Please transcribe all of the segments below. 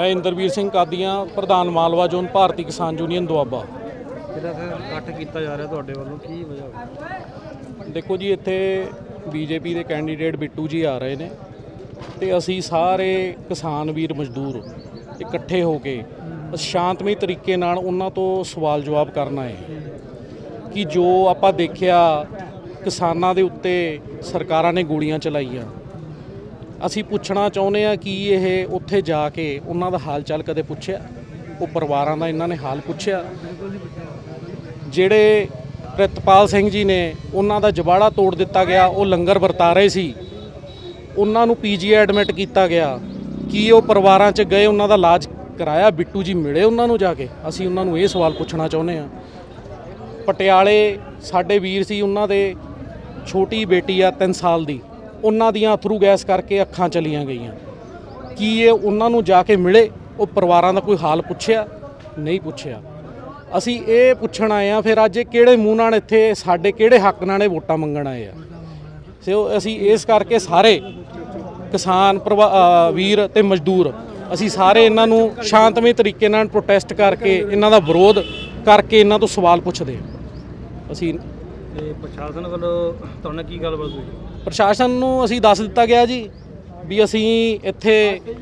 मैं इंद्रवीर सिंह कादियाँ प्रधान Malwa zone Bharatiya Kisan union Doaba. देखो जी, इत्थे बीजेपी के कैंडीडेट बिट्टू जी आ रहे हैं तो असी सारे किसान वीर मजदूर इकट्ठे होके शांतमई तरीके नाल उन्हां तो सवाल जवाब करना है कि जो आपां देखिया किसानां दे उत्ते सरकारां ने गोलियां चलाईयां। असी पुछना चाहुंदे आ कि ये उत्थे जाके उन्हां दा हाल चाल कदे पुछया, वो परिवारां दा इन्हां ने हाल पुछया। जिहड़े प्रितपाल सिंह जी ने उन्हां दा जबाड़ा तोड़ दिता गया, वो लंगर वरता रहे सी, उन्हां नूं पीजीआई एडमिट किया गया कि वो परिवारां च गए उन्हां दा इलाज कराया, बिट्टू जी मिले उन्हां नूं जाके। असी उन्हां नूं ये सवाल पुछना चाहुंदे आ। पटियाले साडे वीर सी, उन्हां दे छोटी बेटी आ 3 साल दी, उन्हां दियां अथरू गैस करके अखां चलियां गईयां। कि ये उन्हां नूं जाके मिले, वो परिवारां दा कोई हाल पुछया? नहीं पुछया। असी ये पुछण आए आ फिर अज किहड़े मूँह नाल इत्थे साडे किहड़े हक नाल वोटां मंगण आए आ। सो असी इस करके सारे किसान वीर ते मजदूर असी सारे इन्हां नूं शांतमई तरीके नाल प्रोटेस्ट करके इन्हां दा विरोध करके इन्हां तो सवाल पुछदे असी। प्रशासन वालों तुहाडे की गलबात हुई? प्रशासन नूं असी दस दिता गया जी भी असी इत्थे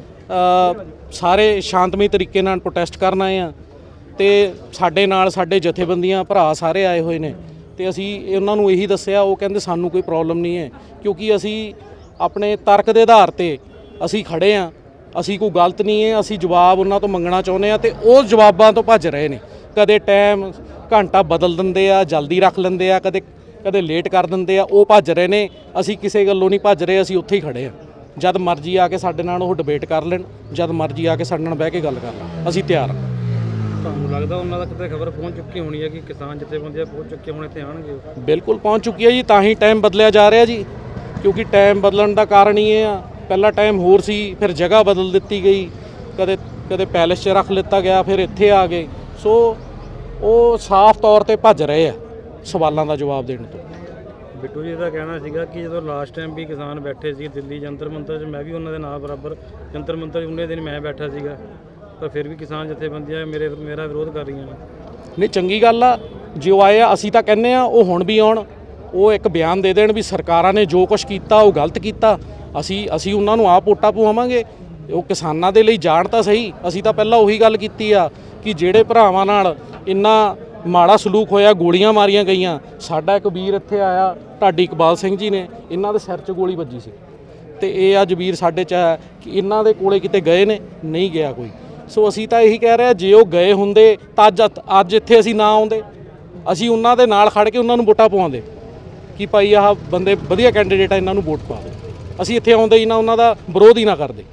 सारे शांतमई तरीके नाल प्रोटेस्ट करन आए आ ते साडे नाल साडे जथेबंदियां भरा सारे आए हुए ने ते असी उन्हां नूं यही दस्सिया। वो कहंदे सानूं कोई प्रॉब्लम नहीं है, क्योंकि असी अपने तर्क के आधार ते असी खड़े आ, असी कोई गलत नहीं है। असी जवाब उन्हां तो मंगना चाहुंदे आ ते उस जवाबां तो भज रहे ने। कदे टाइम घंटा बदल दिंदे आ, जल्दी रख लैंदे आ, कदे कदे लेट कर दिंदे आ, वो भज रहे ने। असी किसी गल्लों नहीं भज रहे, असी उत्थे ही खड़े आ। जद मर्जी आके साडे नाल वो डिबेट कर लैण, जद मर्जी आके साडे नाल बह के गल कर लैण, असी तैयार आ। ਤੁਹਾਨੂੰ ਲੱਗਦਾ ਉਹਨਾਂ ਦਾ ਕਿਤੇ ਖਬਰ ਪਹੁੰਚ ਚੁੱਕੀ ਹੋਣੀ ਹੈ ਕਿ ਕਿਸਾਨ ਜਥੇਬੰਦੀਆਂ ਪਹੁੰਚ ਚੁੱਕੇ ਹੋਣੇ ਤੇ ਆਣਗੇ? बिल्कुल पहुँच चुकी है जी, तां ही टाइम बदलिया जा रहा जी। क्योंकि टाइम बदलण का कारण ही ये आ, पहला टाइम होर सी, फिर जगह बदल दी गई, कदे कदे पैलेस 'च रख लिता गया, फिर इत्थे आ गए। सो वो साफ तौर पर भज रहे आ सवालों का जवाब देने तो। ਬਿੱਟੂ ਜੀ ਦਾ ਕਹਿਣਾ ਸੀਗਾ ਕਿ ਜਦੋਂ ਲਾਸਟ ਟਾਈਮ ਵੀ ਕਿਸਾਨ ਬੈਠੇ ਸੀ ਦਿੱਲੀ ਜੰਤਰ ਮੰਤਰ 'ਚ, ਮੈਂ ਵੀ ਉਹਨਾਂ ਦੇ ਨਾਲ ਬਰਾਬਰ ਜੰਤਰ ਮੰਤਰ 'ਚ ਉਹਨੇ ਦਿਨ ਮੈਂ ਬੈਠਾ ਸੀਗਾ, ਪਰ ਫਿਰ ਵੀ ਕਿਸਾਨ ਜਥੇਬੰਦੀਆਂ ਮੇਰਾ ਵਿਰੋਧ ਕਰ ਰਹੀਆਂ ਨੇ। नहीं चंगी गल आ जो आए आ, असी तां कहने आ वो हुण भी आउण, वो एक बयान दे देण भी सरकारां ने जो कुछ कीता वो गलत कीता। असी उन्हां नूं आप वोटां पवावांगे, वो किसानां दे लई जाण तां सही। असी तां पहलां उही गल कीती आ कि जिहड़े भरावां नाल इन्ना माड़ा सलूक होया, गोलियां मारियां गईयां। साडा एक वीर इत्थे आया ढाडी इकबाल सिंह जी ने, इन्हां दे सिर 'च गोली वजी सी ते ये अज वीर साडे 'च है कि इन्हां दे कोले किते गए ने, नहीं गया कोई। सो असी तो यही कह रहे हैं, जे वो गए होंदे तां अज इत्थे असी ना आउंदे, असी उन्हां दे नाल खड़ के उन्हां नूं वोटां पवाउंदे कि भाई आह बंदे वधिया कैंडीडेट आ, इन्हां नूं वोट पा दो। असी इत्थे आउंदे ही ना, उन्हां दा विरोध ही ना करदे।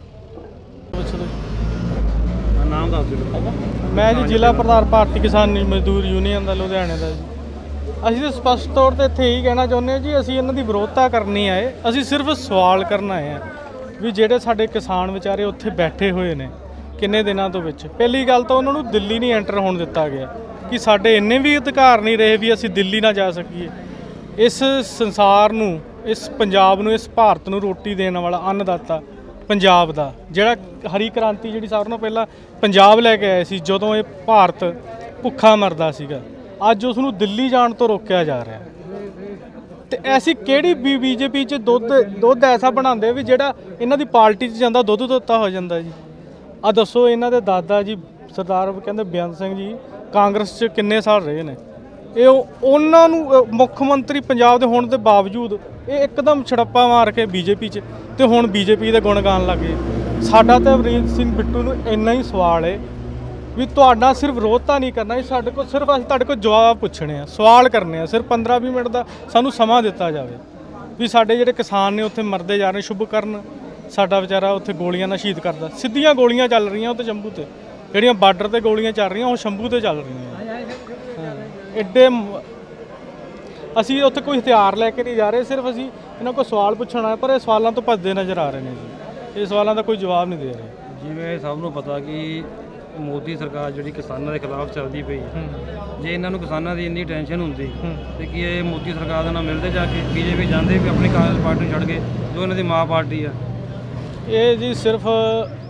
ਨਾਮ ਦੱਸ ਦਿਓ। मैं जी जिला प्रधान भारतीय किसान मजदूर यूनियन का लुधियाने का जी। ਅਸੀਂ ਤਾਂ ਸਪਸ਼ਟ ਤੌਰ ਤੇ ਇੱਥੇ ਇਹੀ ਕਹਿਣਾ ਚਾਹੁੰਦੇ ਹਾਂ ਜੀ, ਅਸੀਂ ਇਹਨਾਂ ਦੀ ਵਿਰੋਧਤਾ ਕਰਨੀ ਆਏ, ਅਸੀਂ ਸਿਰਫ ਸਵਾਲ ਕਰਨ ਆਏ ਹਾਂ ਵੀ ਜਿਹੜੇ ਸਾਡੇ ਕਿਸਾਨ ਵਿਚਾਰੇ ਉੱਥੇ ਬੈਠੇ ਹੋਏ ਨੇ ਕਿੰਨੇ ਦਿਨਾਂ ਤੋਂ ਵਿੱਚ। ਪਹਿਲੀ ਗੱਲ ਤਾਂ ਉਹਨਾਂ ਨੂੰ ਦਿੱਲੀ ਨਹੀਂ ਐਂਟਰ ਹੋਣ ਦਿੱਤਾ ਗਿਆ ਕਿ ਸਾਡੇ ਇੰਨੇ ਵੀ ਅਧਿਕਾਰ ਨਹੀਂ ਰਹੇ ਵੀ ਅਸੀਂ ਦਿੱਲੀ ਨਾ ਜਾ ਸਕੀਏ। ਇਸ ਸੰਸਾਰ ਨੂੰ, ਇਸ ਪੰਜਾਬ ਨੂੰ, ਇਸ ਭਾਰਤ ਨੂੰ ਰੋਟੀ ਦੇਣ ਵਾਲਾ ਅੰਨਦਾਤਾ ਪੰਜਾਬ ਦਾ, ਜਿਹੜਾ ਹਰੀ ਕ੍ਰਾਂਤੀ ਜਿਹੜੀ ਸਾਰਿਆਂ ਨਾਲੋਂ ਪਹਿਲਾਂ ਪੰਜਾਬ ਲੈ ਕੇ ਆਏ ਸੀ ਜਦੋਂ ਇਹ ਭਾਰਤ ਭੁੱਖਾ ਮਰਦਾ ਸੀਗਾ, ਅੱਜ ਉਸ ਨੂੰ ਦਿੱਲੀ ਜਾਣ ਤੋਂ ਰੋਕਿਆ ਜਾ ਰਿਹਾ। ਤੇ ਐਸੀ ਕਿਹੜੀ ਬੀਜੇਪੀ 'ਚ ਦੁੱਧ ਐਸਾ ਬਣਾਉਂਦੇ ਵੀ ਜਿਹੜਾ ਇਹਨਾਂ ਦੀ ਪਾਰਟੀ 'ਚ ਜਾਂਦਾ ਦੁੱਧ ਧੋਤਾ ਹੋ ਜਾਂਦਾ ਜੀ। ਆ ਦੱਸੋ, ਇਹਨਾਂ ਦੇ ਦਾਦਾ ਜੀ ਸਰਦਾਰ ਕਹਿੰਦੇ ਬੇਅੰਤ ਸਿੰਘ ਜੀ ਕਾਂਗਰਸ 'ਚ ਕਿੰਨੇ ਸਾਲ ਰਹੇ ਨੇ, ਇਹ ਉਹਨਾਂ ਨੂੰ ਮੁੱਖ ਮੰਤਰੀ ਪੰਜਾਬ ਦੇ ਹੋਣ ਦੇ ਬਾਵਜੂਦ ਇਹ ਇੱਕਦਮ ਛੜੱਪਾ ਮਾਰ ਕੇ ਬੀਜੇਪੀ 'ਚ ਤੇ ਹੁਣ ਬੀਜੇਪੀ ਦੇ ਗੁਣ ਗਾਣ ਲੱਗ ਗਏ। ਸਾਡਾ ਤਾਂ ਅਮਰੀਕ ਸਿੰਘ ਬਿੱਟੂ ਨੂੰ ਇੰਨਾ ਹੀ ਸਵਾਲ ਹੈ ਵੀ ਤੁਹਾਡਾ ਸਿਰਫ ਵਿਰੋਧਤਾ ਨਹੀਂ ਕਰਨਾ, ਸਾਡੇ ਕੋਲ ਸਿਰਫ ਅਸੀਂ ਤੁਹਾਡੇ ਕੋਲ ਜਵਾਬ ਪੁੱਛਣੇ ਆ, ਸਵਾਲ ਕਰਨੇ ਆ। ਸਿਰਫ 15-20 ਮਿੰਟ ਦਾ ਸਾਨੂੰ ਸਮਾਂ ਦਿੱਤਾ ਜਾਵੇ ਵੀ ਸਾਡੇ ਜਿਹੜੇ ਕਿਸਾਨ ਨੇ ਉੱਥੇ ਮਰਦੇ ਜਾ ਰਹੇ। ਸ਼ੁਭਕਰਨ ਸਾਡਾ ਵਿਚਾਰਾ ਉੱਥੇ ਗੋਲੀਆਂ ਨਾਲ ਸ਼ਹੀਦ ਕਰਦਾ, ਸਿੱਧੀਆਂ ਗੋਲੀਆਂ ਚੱਲ ਰਹੀਆਂ ਉੱਥੇ ਸ਼ੰਭੂ 'ਤੇ, ਜਿਹੜੀਆਂ ਬਾਰਡਰ 'ਤੇ ਗੋਲੀਆਂ ਚੱਲ ਰਹੀਆਂ ਉਹ ਸ਼ੰਭੂ 'ਤੇ ਚੱਲ ਰਹੀਆਂ। ਐਡੇ ਅਸੀਂ ਉੱਥੇ ਕੋਈ ਹਥਿਆਰ ਲੈ ਕੇ ਨਹੀਂ ਜਾ ਰਹੇ, ਸਿਰਫ ਅਸੀਂ ਇਹਨਾਂ ਕੋਲ ਸਵਾਲ ਪੁੱਛਣਾ ਹੈ, ਪਰ ਇਹ ਸਵਾਲਾਂ ਤੋਂ ਭੱਜਦੇ ਨਜ਼ਰ ਆ ਰਹੇ ਨੇ ਜੀ। ਇਹ ਸਵਾਲਾਂ ਦਾ ਕੋਈ ਜਵਾਬ ਨਹੀਂ ਦੇ ਰਹੇ। ਜਿਵੇਂ ਸਭ ਨੂੰ ਪਤਾ ਕਿ ਮੋਦੀ ਸਰਕਾਰ ਜਿਹੜੀ ਕਿਸਾਨਾਂ ਦੇ ਖਿਲਾਫ ਚੱਲਦੀ ਪਈ, ਜੇ ਇਹਨਾਂ ਨੂੰ ਕਿਸਾਨਾਂ ਦੀ ਇੰਨੀ ਟੈਨਸ਼ਨ ਹੁੰਦੀ ਤੇ ਕੀ ਇਹ ਮੋਦੀ ਸਰਕਾਰ ਦੇ ਨਾਲ ਮਿਲਦੇ ਜਾ ਕੇ ਬੀਜੇਪੀ ਜਾਂਦੇ ਵੀ ਆਪਣੀ ਕਾਂਗਰਸ ਪਾਰਟੀ ਛੱਡ ਕੇ ਜੋ ਇਹਨਾਂ ਦੀ ਮਾਂ ਪਾਰਟੀ ਆ? ਇਹ ਜੀ ਸਿਰਫ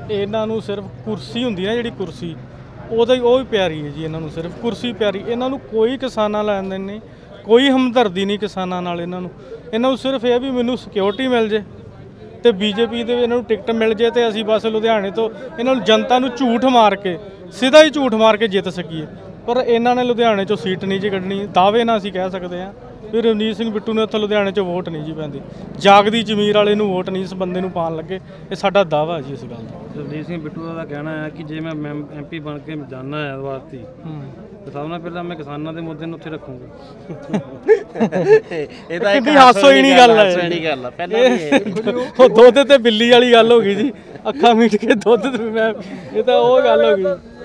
ਇਹਨਾਂ ਨੂੰ ਸਿਰਫ ਕੁਰਸੀ ਹੁੰਦੀ ਨਾ, ਜਿਹੜੀ ਕੁਰਸੀ ਉਹਦਾ ਹੀ ਉਹ ਹੀ ਪਿਆਰੀ ਹੈ ਜੀ ਇਹਨਾਂ ਨੂੰ, ਸਿਰਫ ਕੁਰਸੀ ਪਿਆਰੀ। ਇਹਨਾਂ ਨੂੰ ਕੋਈ ਕਿਸਾਨਾਂ ਲੈਣ ਦੇਣ ਨਹੀਂ, ਕੋਈ ਹਮਦਰਦੀ ਨਹੀਂ ਕਿਸਾਨਾਂ ਨਾਲ। ਇਹਨਾਂ ਨੂੰ ਸਿਰਫ ਇਹ ਵੀ ਮੈਨੂੰ ਸਿਕਿਉਰਿਟੀ ਮਿਲ ਜੇ ਤੇ ਬੀਜੇਪੀ ਦੇ ਇਹਨਾਂ ਨੂੰ ਟਿਕਟ ਮਿਲ ਜੇ ਤੇ ਅਸੀਂ ਬਸ ਲੁਧਿਆਣੇ ਤੋਂ ਇਹਨਾਂ ਨੂੰ ਜਨਤਾ ਨੂੰ ਝੂਠ ਮਾਰ ਕੇ, ਸਿੱਧਾ ਹੀ ਝੂਠ ਮਾਰ ਕੇ ਜਿੱਤ ਸਕੀਏ। ਪਰ ਇਹਨਾਂ ਨੇ ਲੁਧਿਆਣੇ 'ਚੋਂ ਸੀਟ ਨਹੀਂ ਜੀ ਕੱਢਣੀ। ਦਾਅਵੇ ਨਾਲ ਅਸੀਂ ਕਹਿ ਸਕਦੇ ਹਾਂ ਵੀ ਰਵਨੀਤ ਸਿੰਘ ਬਿੱਟੂ ਨੇ ਉੱਥੇ ਲੁਧਿਆਣੇ 'ਚ ਵੋਟ ਨਹੀਂ ਜੀ ਪੈਂਦੀ, ਜਾਗਦੀ ਜ਼ਮੀਰ ਵਾਲੇ ਨੂੰ ਵੋਟ ਨਹੀਂ ਇਸ ਬੰਦੇ ਨੂੰ ਪਾਉਣ ਲੱਗੇ। ਇਹ ਸਾਡਾ ਦਾਅਵਾ ਜੀ ਇਸ ਗੱਲ ਦਾ। ਰਵਨੀਤ ਸਿੰਘ ਬਿੱਟੂ ਦਾ ਕਹਿਣਾ ਹੈ ਕਿ ਜੇ ਮੈਂ MP ਬਣ ਕੇ ਜਾਣਾ ਹੈ ਵਾਰਤੀ ਤਾਂ ਸਭ ਨਾਲ ਪਹਿਲਾਂ ਮੈਂ ਕਿਸਾਨਾਂ ਦੇ ਮੁੱਦੇ ਨੂੰ ਉੱਥੇ ਰੱਖੂੰਗਾ। ਇਹ ਤਾਂ ਇੱਕ ਹਾਸੋ ਹੀ ਨਹੀਂ ਗੱਲ ਹੈ, ਗੱਲ ਆ। ਪਹਿਲਾਂ ਵੀ ਉਹ ਦੁੱਧ ਤੇ ਬਿੱਲੀ ਵਾਲੀ ਗੱਲ ਹੋ ਗਈ ਜੀ, ਅੱਖਾਂ ਮੀਟ ਕੇ ਦੁੱਧ ਤੇ ਮੈਂ, ਇਹ ਤਾਂ ਉਹ ਗੱਲ ਹੋ ਗਈ।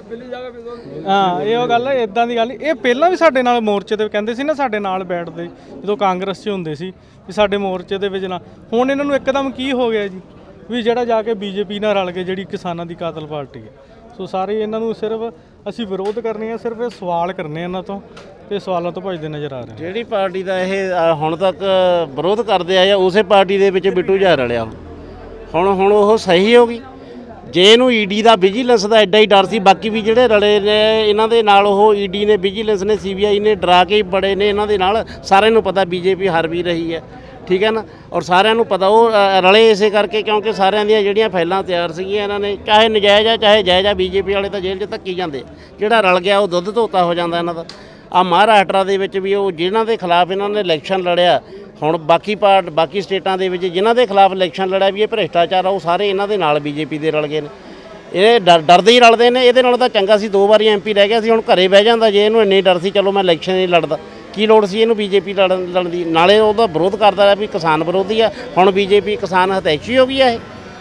ਹਾਂ, ਇਹ ਉਹ ਗੱਲ ਹੈ, ਇਦਾਂ ਦੀ ਗੱਲ ਨਹੀਂ। ਇਹ ਪਹਿਲਾਂ ਵੀ ਸਾਡੇ ਨਾਲ ਮੋਰਚੇ ਤੇ ਕਹਿੰਦੇ ਸੀ ਨਾ, ਸਾਡੇ ਨਾਲ ਬੈਠਦੇ ਜਦੋਂ ਕਾਂਗਰਸ 'ਚ ਹੁੰਦੇ ਸੀ ਵੀ ਸਾਡੇ ਮੋਰਚੇ ਦੇ ਵਿੱਚ ਨਾ। ਹੁਣ ਇਹਨਾਂ ਨੂੰ ਇੱਕਦਮ ਕੀ ਹੋ ਗਿਆ ਜੀ ਵੀ ਜਿਹੜਾ ਜਾ ਕੇ ਬੀਜੇਪੀ ਨਾਲ ਰਲ ਕੇ ਜਿਹੜੀ ਕਿਸਾਨਾਂ ਦੀ ਕਾਤਲ ਪਾਰਟੀ ਹੈ। ਸੋ ਸਾਰੇ ਇਹਨਾਂ ਨੂੰ ਸਿਰਫ ਅਸੀਂ ਵਿਰੋਧ ਕਰਨੇ ਆ, ਸਿਰਫ ਇਹ ਸਵਾਲ ਕਰਨੇ ਇਹਨਾਂ ਤੋਂ ਤੇ ਸਵਾਲਾਂ ਤੋਂ ਭੱਜਦੇ ਨਜ਼ਰ ਆ ਰਹੇ। ਜਿਹੜੀ ਪਾਰਟੀ ਦਾ ਇਹ ਹੁਣ ਤੱਕ ਵਿਰੋਧ ਕਰਦੇ ਆਏ ਆ, ਉਸੇ ਪਾਰਟੀ ਦੇ ਵਿੱਚ ਬਿੱਟੂ ਜਾ ਰਲਿਆ। ਹੁਣ ਉਹ ਸਹੀ ਹੋ ਗਈ। ਜੇ ਇਹਨੂੰ ਈਡੀ ਦਾ ਵਿਜੀਲੈਂਸ ਦਾ ਐਡਾ ਹੀ ਡਰ ਸੀ, ਬਾਕੀ ਵੀ ਜਿਹੜੇ ਰਲੇ ਨੇ ਇਹਨਾਂ ਦੇ ਨਾਲ, ਉਹ ਈਡੀ ਨੇ, ਵਿਜੀਲੈਂਸ ਨੇ, CBI ਨੇ ਡਰਾ ਕੇ ਬੜੇ ਨੇ ਇਹਨਾਂ ਦੇ ਨਾਲ। ਸਾਰਿਆਂ ਨੂੰ ਪਤਾ BJP ਹਾਰ ਵੀ ਰਹੀ ਹੈ, ਠੀਕ ਹੈ ਨਾ। ਔਰ ਸਾਰਿਆਂ ਨੂੰ ਪਤਾ ਉਹ ਰਲੇ ਇਸੇ ਕਰਕੇ ਕਿਉਂਕਿ ਸਾਰਿਆਂ ਦੀਆਂ ਜਿਹੜੀਆਂ ਫਾਈਲਾਂ ਤਿਆਰ ਸੀਗੀਆਂ ਇਹਨਾਂ ਨੇ, ਚਾਹੇ ਨਜਾਇਜ਼ ਆ ਚਾਹੇ ਜਾਇਜ਼ ਆ, BJP ਵਾਲੇ ਤਾਂ ਜੇਲ੍ਹ 'ਚ ਧੱਕੀ ਜਾਂਦੇ। ਜਿਹੜਾ ਰਲ ਗਿਆ ਉਹ ਦੁੱਧ ਧੋਤਾ ਹੋ ਜਾਂਦਾ ਇਹਨਾਂ ਦਾ। ਆ ਮਹਾਰਾਸ਼ਟਰ ਦੇ ਵਿੱਚ ਵੀ ਉਹ ਜਿਨ੍ਹਾਂ ਦੇ ਖਿਲਾਫ ਇਹਨਾਂ ਨੇ ਇਲੈਕਸ਼ਨ ਲੜਿਆ, ਹੁਣ ਬਾਕੀ ਸਟੇਟਾਂ ਦੇ ਵਿੱਚ ਜਿਨ੍ਹਾਂ ਦੇ ਖਿਲਾਫ ਇਲੈਕਸ਼ਨ ਲੜਿਆ ਵੀ ਇਹ ਭ੍ਰਿਸ਼ਟਾਚਾਰ ਆ, ਉਹ ਸਾਰੇ ਇਹਨਾਂ ਦੇ ਨਾਲ BJP ਦੇ ਰਲ ਗਏ ਨੇ। ਇਹ ਡਰਦੇ ਹੀ ਰਲਦੇ ਨੇ। ਇਹਦੇ ਨਾਲ ਤਾਂ ਚੰਗਾ ਸੀ 2 ਵਾਰੀ MP ਰਹਿ ਗਿਆ ਸੀ, ਹੁਣ ਘਰੇ ਬਹਿ ਜਾਂਦਾ। ਜੇ ਇਹਨੂੰ ਇੰਨੀ ਡਰ ਸੀ ਚਲੋ ਮੈਂ ਇਲੈਕਸ਼ਨ ਨਹੀਂ ਲੜਦਾ, ਕੀ ਲੋੜ ਸੀ ਇਹਨੂੰ BJP ਲੜਨ ਦੀ। ਨਾਲੇ ਉਹਦਾ ਵਿਰੋਧ ਕਰਦਾ ਰਿਹਾ ਵੀ ਕਿਸਾਨ ਵਿਰੋਧੀ ਆ, ਹੁਣ BJP ਕਿਸਾਨ ਹਤੈਸ਼ੀ ਹੋ ਗਈ ਆ। ਇਹ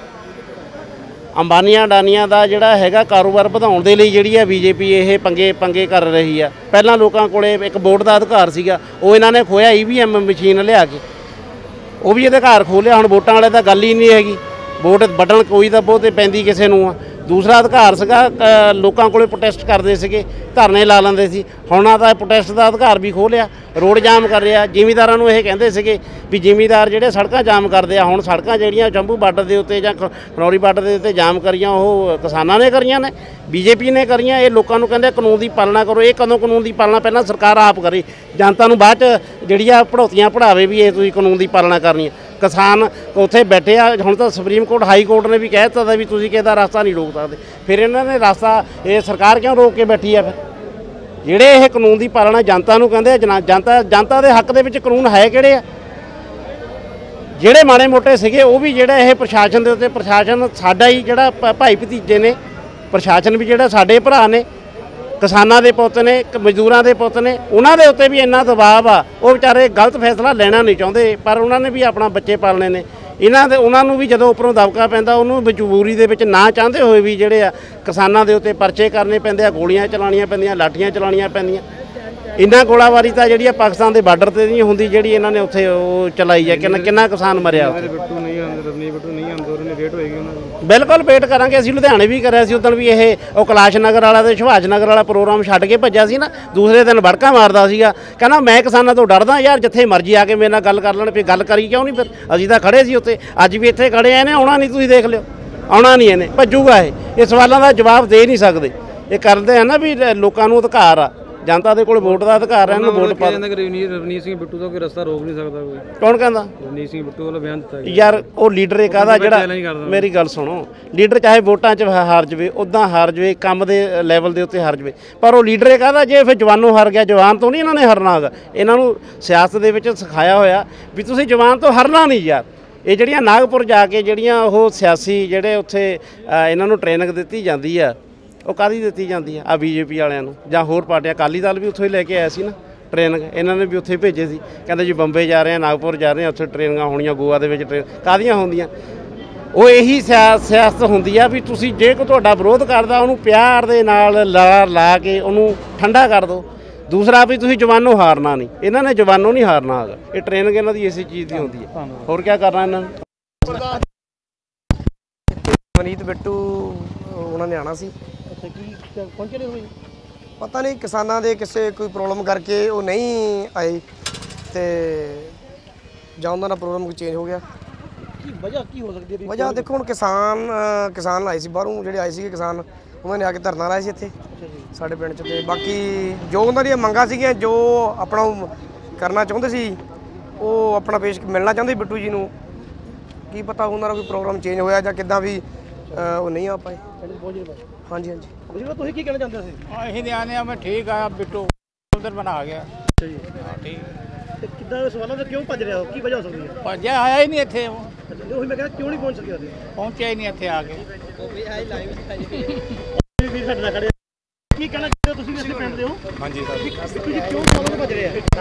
ਅੰਬਾਨੀਆਂ ਅਡਾਨੀਆਂ ਦਾ ਜਿਹੜਾ ਹੈਗਾ ਕਾਰੋਬਾਰ ਵਧਾਉਣ ਦੇ ਲਈ ਜਿਹੜੀ ਆ BJP ਇਹ ਪੰਗੇ ਕਰ ਰਹੀ ਆ। ਪਹਿਲਾਂ ਲੋਕਾਂ ਕੋਲੇ ਇੱਕ ਵੋਟ ਦਾ ਅਧਿਕਾਰ ਸੀਗਾ, ਉਹ ਇਹਨਾਂ ਨੇ ਖੋਇਆ EVM ਮਸ਼ੀਨ ਲਿਆ ਕੇ, ਉਹ ਵੀ ਅਧਿਕਾਰ ਖੋਹ ਲਿਆ। ਹੁਣ ਵੋਟਾਂ ਵਾਲੇ ਤਾਂ ਗੱਲ ਹੀ ਨਹੀਂ ਹੈਗੀ, ਵੋਟ ਬਟਨ ਕੋਈ ਤਾਂ ਬਹੁਤੇ ਪੈਂਦੀ ਕਿਸੇ ਨੂੰ ਆ। ਦੂਸਰਾ ਅਧਿਕਾਰ ਸੀਗਾ, ਲੋਕਾਂ ਕੋਲੇ ਪ੍ਰੋਟੈਸਟ ਕਰਦੇ ਸੀਗੇ, ਧਰਨੇ ਲਾ ਲੈਂਦੇ ਸੀ। ਹੁਣ ਆ ਤਾਂ ਪ੍ਰੋਟੈਸਟ ਦਾ ਅਧਿਕਾਰ ਵੀ ਖੋਹ ਲਿਆ, ਰੋਡ ਜਾਮ ਕਰ ਰਿਹਾ। ਜ਼ਿਮੀਂਦਾਰਾਂ ਨੂੰ ਇਹ ਕਹਿੰਦੇ ਸੀਗੇ ਵੀ ਜ਼ਿਮੀਂਦਾਰ ਜਿਹੜੇ ਸੜਕਾਂ ਜਾਮ ਕਰਦੇ ਆ, ਹੁਣ ਸੜਕਾਂ ਜਿਹੜੀਆਂ ਸ਼ੰਭੂ ਬਾਰਡਰ ਦੇ ਉੱਤੇ ਜਾਂ ਖਨੌਰੀ ਬਾਰਡਰ ਦੇ ਉੱਤੇ ਜਾਮ ਕਰੀਆਂ ਉਹ ਕਿਸਾਨਾਂ ਨੇ ਕਰੀਆਂ ਨੇ, BJP ਨੇ ਕਰੀਆਂ। ਇਹ ਲੋਕਾਂ ਨੂੰ ਕਹਿੰਦੇ ਕਾਨੂੰਨ ਦੀ ਪਾਲਣਾ ਕਰੋ। ਇਹ ਕਦੋਂ ਕਾਨੂੰਨ ਦੀ ਪਾਲਣਾ? ਪਹਿਲਾਂ ਸਰਕਾਰ ਆਪ ਕਰੇ, ਜਨਤਾ ਨੂੰ ਬਾਅਦ 'ਚ ਜਿਹੜੀਆਂ ਪੜ੍ਹੌਤੀਆਂ ਪੜ੍ਹਾਵੇ ਵੀ ਇਹ ਤੁਸੀਂ ਕਾਨੂੰਨ ਦੀ ਪਾਲਣਾ ਕਰਨੀ ਹੈ। ਕਿਸਾਨ ਉੱਥੇ ਬੈਠੇ ਆ, ਹੁਣ ਤਾਂ ਸੁਪਰੀਮ ਕੋਰਟ, ਹਾਈ ਕੋਰਟ ਨੇ ਵੀ ਕਹਿ ਦਿੱਤਾ ਵੀ ਤੁਸੀਂ ਕਿਸੇ ਦਾ ਰਸਤਾ ਨਹੀਂ ਰੋਕ ਸਕਦੇ। ਫਿਰ ਇਹਨਾਂ ਨੇ ਰਸਤਾ ਇਹ ਸਰਕਾਰ ਕਿਉਂ ਰੋਕ ਕੇ ਬੈਠੀ ਆ? ਫਿਰ ਜਿਹੜੇ ਇਹ ਕਾਨੂੰਨ ਦੀ ਪਾਲਣਾ ਜਨਤਾ ਨੂੰ ਕਹਿੰਦੇ ਆ, ਜਨਤਾ ਦੇ ਹੱਕ ਦੇ ਵਿੱਚ ਕਾਨੂੰਨ ਹੈ ਕਿਹੜੇ ਆ? ਜਿਹੜੇ ਮਾੜੇ ਮੋਟੇ ਸੀਗੇ ਉਹ ਵੀ ਜਿਹੜਾ ਇਹ ਪ੍ਰਸ਼ਾਸਨ ਦੇ ਉੱਤੇ, ਪ੍ਰਸ਼ਾਸਨ ਸਾਡਾ ਹੀ ਜਿਹੜਾ ਭਾਈ ਭਤੀਜੇ ਨੇ, ਪ੍ਰਸ਼ਾਸਨ ਵੀ ਜਿਹੜਾ ਸਾਡੇ ਭਰਾ ਨੇ, ਕਿਸਾਨਾਂ ਦੇ ਪੁੱਤ ਨੇ, ਮਜ਼ਦੂਰਾਂ ਦੇ ਪੁੱਤ ਨੇ, ਉਹਨਾਂ ਦੇ ਉੱਤੇ ਵੀ ਇੰਨਾ ਦਬਾਅ ਆ। ਉਹ ਵਿਚਾਰੇ ਗਲਤ ਫੈਸਲਾ ਲੈਣਾ ਨਹੀਂ ਚਾਹੁੰਦੇ, ਪਰ ਉਹਨਾਂ ਨੇ ਵੀ ਆਪਣਾ ਬੱਚੇ ਪਾਲਣੇ ਨੇ। ਉਹਨਾਂ ਨੂੰ ਵੀ ਜਦੋਂ ਉੱਪਰੋਂ ਦਬਕਾ ਪੈਂਦਾ, ਉਹਨੂੰ ਮਜਬੂਰੀ ਦੇ ਵਿੱਚ ਨਾ ਚਾਹੁੰਦੇ ਹੋਏ ਵੀ ਜਿਹੜੇ ਆ ਕਿਸਾਨਾਂ ਦੇ ਉੱਤੇ ਪਰਚੇ ਕਰਨੇ ਪੈਂਦੇ ਆ, ਗੋਲੀਆਂ ਚਲਾਉਣੀਆਂ ਪੈਂਦੀਆਂ, ਲਾਠੀਆਂ ਚਲਾਉਣੀਆਂ ਪੈਂਦੀਆਂ। ਇੰਨਾ ਗੋਲਾਬਾਰੀ ਤਾਂ ਜਿਹੜੀ ਆ ਪਾਕਿਸਤਾਨ ਦੇ ਬਾਰਡਰ ਤੇ ਨਹੀਂ ਹੁੰਦੀ ਜਿਹੜੀ ਇਹਨਾਂ ਨੇ ਉੱਥੇ ਉਹ ਚਲਾਈ ਹੈ। ਕਿੰਨਾ ਕਿਸਾਨ ਮਰਿਆ ਉੱਥੇ। ਬਿੱਟੂ ਨਹੀਂ ਆਉਂਦੇ, ਰਵਨੀਤ ਬਿੱਟੂ ਨਹੀਂ ਆਉਂਦੇ, ਉਹਨਾਂ ਨੇ ਵੇਟ ਹੋਏਗੀ ਉਹਨਾਂ ਦੀ। ਬਿਲਕੁਲ ਵੇਟ ਕਰਾਂਗੇ। ਅਸੀਂ ਲੁਧਿਆਣੇ ਵੀ ਕਰਿਆ ਸੀ ਉਦੋਂ ਵੀ, ਇਹ ਉਹ ਕੈਲਾਸ਼ ਨਗਰ ਵਾਲਾ ਤੇ ਸੁਭਾਸ਼ ਨਗਰ ਵਾਲਾ ਪ੍ਰੋਗਰਾਮ ਛੱਡ ਕੇ ਭੱਜਿਆ ਸੀ ਨਾ, ਦੂਸਰੇ ਦਿਨ ਵੜਕਾ ਮਾਰਦਾ ਸੀਗਾ, ਕਹਿੰਦਾ ਮੈਂ ਕਿਸਾਨਾਂ ਤੋਂ ਡਰਦਾ ਯਾਰ, ਜਿੱਥੇ ਮਰਜ਼ੀ ਆ ਕੇ ਮੇਰੇ ਨਾਲ ਗੱਲ ਕਰ ਲੈਣ। ਫਿਰ ਗੱਲ ਕਰੀ ਕਿਉਂ ਨਹੀਂ? ਫਿਰ ਅਸੀਂ ਤਾਂ ਖੜੇ ਸੀ ਉੱਥੇ, ਅੱਜ ਵੀ ਇੱਥੇ ਖੜੇ ਆ। ਇਹਨੇ ਆਉਣਾ ਨਹੀਂ, ਤੁਸੀਂ ਦੇਖ ਲਿਓ, ਆਉਣਾ ਨਹੀਂ ਇਹਨੇ, ਭੱਜੂਗਾ ਇਹ ਸਵਾਲਾਂ ਦਾ ਜਵਾਬ ਦੇ ਨਹੀਂ ਸਕਦੇ। ਇਹ ਕਰਦੇ ਆ ਨਾ ਵੀ ਲੋਕਾਂ ਨੂੰ ਅਧਿਕਾਰ ਆ, ਜਨਤਾ ਦੇ ਕੋਲ ਵੋਟ ਦਾ ਅਧਿਕਾਰ ਹੈ, ਇਹਨੂੰ ਵੋਟ ਪਾ। ਰਵਨੀਤ ਸਿੰਘ ਬਿੱਟੂ ਦਾ ਕੋਈ ਰਸਤਾ ਰੋਕ ਨਹੀਂ ਸਕਦਾ ਕੋਈ। ਕੌਣ ਕਹਿੰਦਾ? ਰਵਨੀਤ ਸਿੰਘ ਬਿੱਟੂ ਵੱਲੋਂ ਬਿਆਨ ਦਿੱਤਾ ਯਾਰ ਉਹ ਲੀਡਰ ਇਹ ਕਹਦਾ ਜਿਹੜਾ, ਮੇਰੀ ਗੱਲ ਸੁਣੋ, ਲੀਡਰ ਚਾਹੇ ਵੋਟਾਂ 'ਚ ਹਾਰ ਜਾਵੇ, ਉੱਦਾਂ ਹਾਰ ਜਾਵੇ, ਕੰਮ ਦੇ ਲੈਵਲ ਦੇ ਉੱਤੇ ਹਾਰ ਜਾਵੇ, ਪਰ ਉਹ ਲੀਡਰ ਇਹ ਕਹਦਾ ਜੇ ਫਿਰ ਜਵਾਨੋਂ ਹਾਰ ਗਿਆ, ਜਵਾਨ ਤੋਂ ਨਹੀਂ ਇਹਨਾਂ ਨੇ ਹਾਰਨਾ ਹੈਗਾ। ਇਹਨਾਂ ਨੂੰ ਸਿਆਸਤ ਦੇ ਵਿੱਚ ਸਿਖਾਇਆ ਹੋਇਆ ਵੀ ਤੁਸੀਂ ਜਵਾਨ ਤੋਂ ਹਾਰਨਾ ਨਹੀਂ ਯਾਰ। ਇਹ ਜਿਹੜੀਆਂ ਨਾਗਪੁਰ ਜਾ ਕੇ ਜਿਹੜੀਆਂ ਉਹ ਸਿਆਸੀ ਜਿਹੜੇ ਉੱਥੇ ਇਹਨਾਂ ਨੂੰ ਟ੍ਰੇਨਿੰਗ ਦਿੱਤੀ ਜਾਂਦੀ ਆ, ਉਹ ਕਾਹਦੀ ਦਿੱਤੀ ਜਾਂਦੀ ਆ BJP ਵਾਲਿਆਂ ਨੂੰ ਜਾਂ ਹੋਰ ਪਾਰਟੀਆਂ। ਅਕਾਲੀ ਦਲ ਵੀ ਉੱਥੋਂ ਹੀ ਲੈ ਕੇ ਆਇਆ ਸੀ ਨਾ ਟ੍ਰੇਨਿੰਗ, ਇਹਨਾਂ ਨੇ ਵੀ ਉੱਥੇ ਭੇਜੇ ਸੀ। ਕਹਿੰਦੇ ਜੀ ਬੰਬੇ ਜਾ ਰਹੇ ਆ, ਨਾਗਪੁਰ ਜਾ ਰਹੇ ਆ, ਉੱਥੇ ਟ੍ਰੇਨਿੰਗਾਂ ਹੋਣੀਆਂ, ਗੋਆ ਦੇ ਵਿੱਚ ਕਾਹਦੀਆਂ ਹੁੰਦੀਆਂ। ਉਹ ਇਹੀ ਸਿਆਸਤ ਹੁੰਦੀ ਆ ਵੀ ਤੁਸੀਂ ਜੇ ਕੋਈ ਤੁਹਾਡਾ ਵਿਰੋਧ ਕਰਦਾ ਉਹਨੂੰ ਪਿਆਰ ਦੇ ਨਾਲ ਲਾ ਕੇ ਉਹਨੂੰ ਠੰਡਾ ਕਰ ਦਿਓ। ਦੂਸਰਾ ਵੀ ਤੁਸੀਂ ਜਵਾਨੋਂ ਹਾਰਨਾ ਨਹੀਂ, ਇਹਨਾਂ ਨੇ ਜਵਾਨੋਂ ਨਹੀਂ ਹਾਰਨਾ ਹੈਗਾ। ਇਹ ਟ੍ਰੇਨਿੰਗ ਇਹਨਾਂ ਦੀ ਇਸੇ ਚੀਜ਼ ਦੀ ਹੁੰਦੀ ਹੈ, ਹੋਰ ਕੀ ਕਰਨਾ ਇਹਨਾਂ ਨੇ। ਰਵਨੀਤ ਬਿੱਟੂ ਉਹਨਾਂ ਨੇ ਆਉਣਾ ਸੀ, ਪਹੁੰਚੇ ਨਹੀਂ ਹੋਏ, ਪਤਾ ਨਹੀਂ ਕਿਸਾਨਾਂ ਦੇ ਕਿਸੇ ਕੋਈ ਪ੍ਰੋਬਲਮ ਕਰਕੇ ਉਹ ਨਹੀਂ ਆਏ ਤੇ ਜਾਂ ਉਹਨਾਂ ਦਾ ਪ੍ਰੋਗਰਾਮ ਕੋਈ ਚੇਂਜ ਹੋ ਗਿਆ। ਕੀ ਵਜ੍ਹਾ ਕੀ ਹੋ ਸਕਦੀ ਹੈ? ਵਜ੍ਹਾ ਦੇਖੋ ਹੁਣ ਕਿਸਾਨ ਆਏ ਸੀ ਬਾਹਰੋਂ, ਜਿਹੜੇ ਆਏ ਸੀਗੇ ਕਿਸਾਨ, ਉਹਨਾਂ ਨੇ ਆ ਕੇ ਧਰਨਾ ਲਾਇਆ ਸੀ ਇੱਥੇ ਸਾਡੇ ਪਿੰਡ 'ਚ। ਤੇ ਬਾਕੀ ਜੋ ਉਹਨਾਂ ਦੀਆਂ ਮੰਗਾਂ ਸੀਗੀਆਂ, ਜੋ ਆਪਣਾ ਉਹ ਕਰਨਾ ਚਾਹੁੰਦੇ ਸੀ, ਉਹ ਆਪਣਾ ਪੇਸ਼ ਮਿਲਣਾ ਚਾਹੁੰਦੇ ਬਿੱਟੂ ਜੀ ਨੂੰ। ਕੀ ਪਤਾ ਉਹਨਾਂ ਦਾ ਕੋਈ ਪ੍ਰੋਗਰਾਮ ਚੇਂਜ ਹੋਇਆ ਜਾਂ ਕਿੱਦਾਂ ਵੀ ਉਹ ਨਹੀਂ ਆ ਪਾਏ। ਹਾਂਜੀ ਹਾਂਜੀ। ਤੁਸੀਂ ਕੀ ਕਹਿਣਾ ਚਾਹੁੰਦੇ ਸੀ? ਅਸੀਂ ਤੇ ਆਨੇ ਆ ਮੈਂ ਠੀਕ ਆ, ਬਿੱਟੂ ਉਧਰ ਬਣਾ ਗਿਆ। ਅੱਛਾ ਜੀ, ਠੀਕ ਤੇ ਕਿੱਦਾਂ ਸਵਾਲਾਂ ਦਾ ਕਿਉਂ ਭੱਜ ਰਿਹਾ ਹੋ? ਕੀ ਵਜ੍ਹਾ ਹੋ ਸਕਦੀ ਹੈ? ਭੱਜਿਆ ਆਇਆ ਹੀ ਨਹੀਂ ਇੱਥੇ, ਉਹ ਉਹੀ ਮੈਂ ਕਹਿੰਦਾ ਕਿਉਂ ਨਹੀਂ ਪਹੁੰਚ ਸਕਿਆ? ਪਹੁੰਚਿਆ ਹੀ ਨਹੀਂ ਇੱਥੇ ਆ ਕੇ। ਵੀਰ ਸਾਡੇ ਨਾਲ ਖੜੇ, ਕੀ ਕਹਿਣਾ ਚਾਹੁੰਦੇ ਹੋ? ਤੁਸੀਂ ਵੀ ਇਸ ਪਿੰਡ ਦੇ ਹੋ? ਹਾਂਜੀ ਸਰ। ਬਿੱਟੂ ਜੀ ਕਿਉਂ ਸਵਾਲਾਂ ਤੋਂ ਭੱਜ ਰਹੇ ਆ?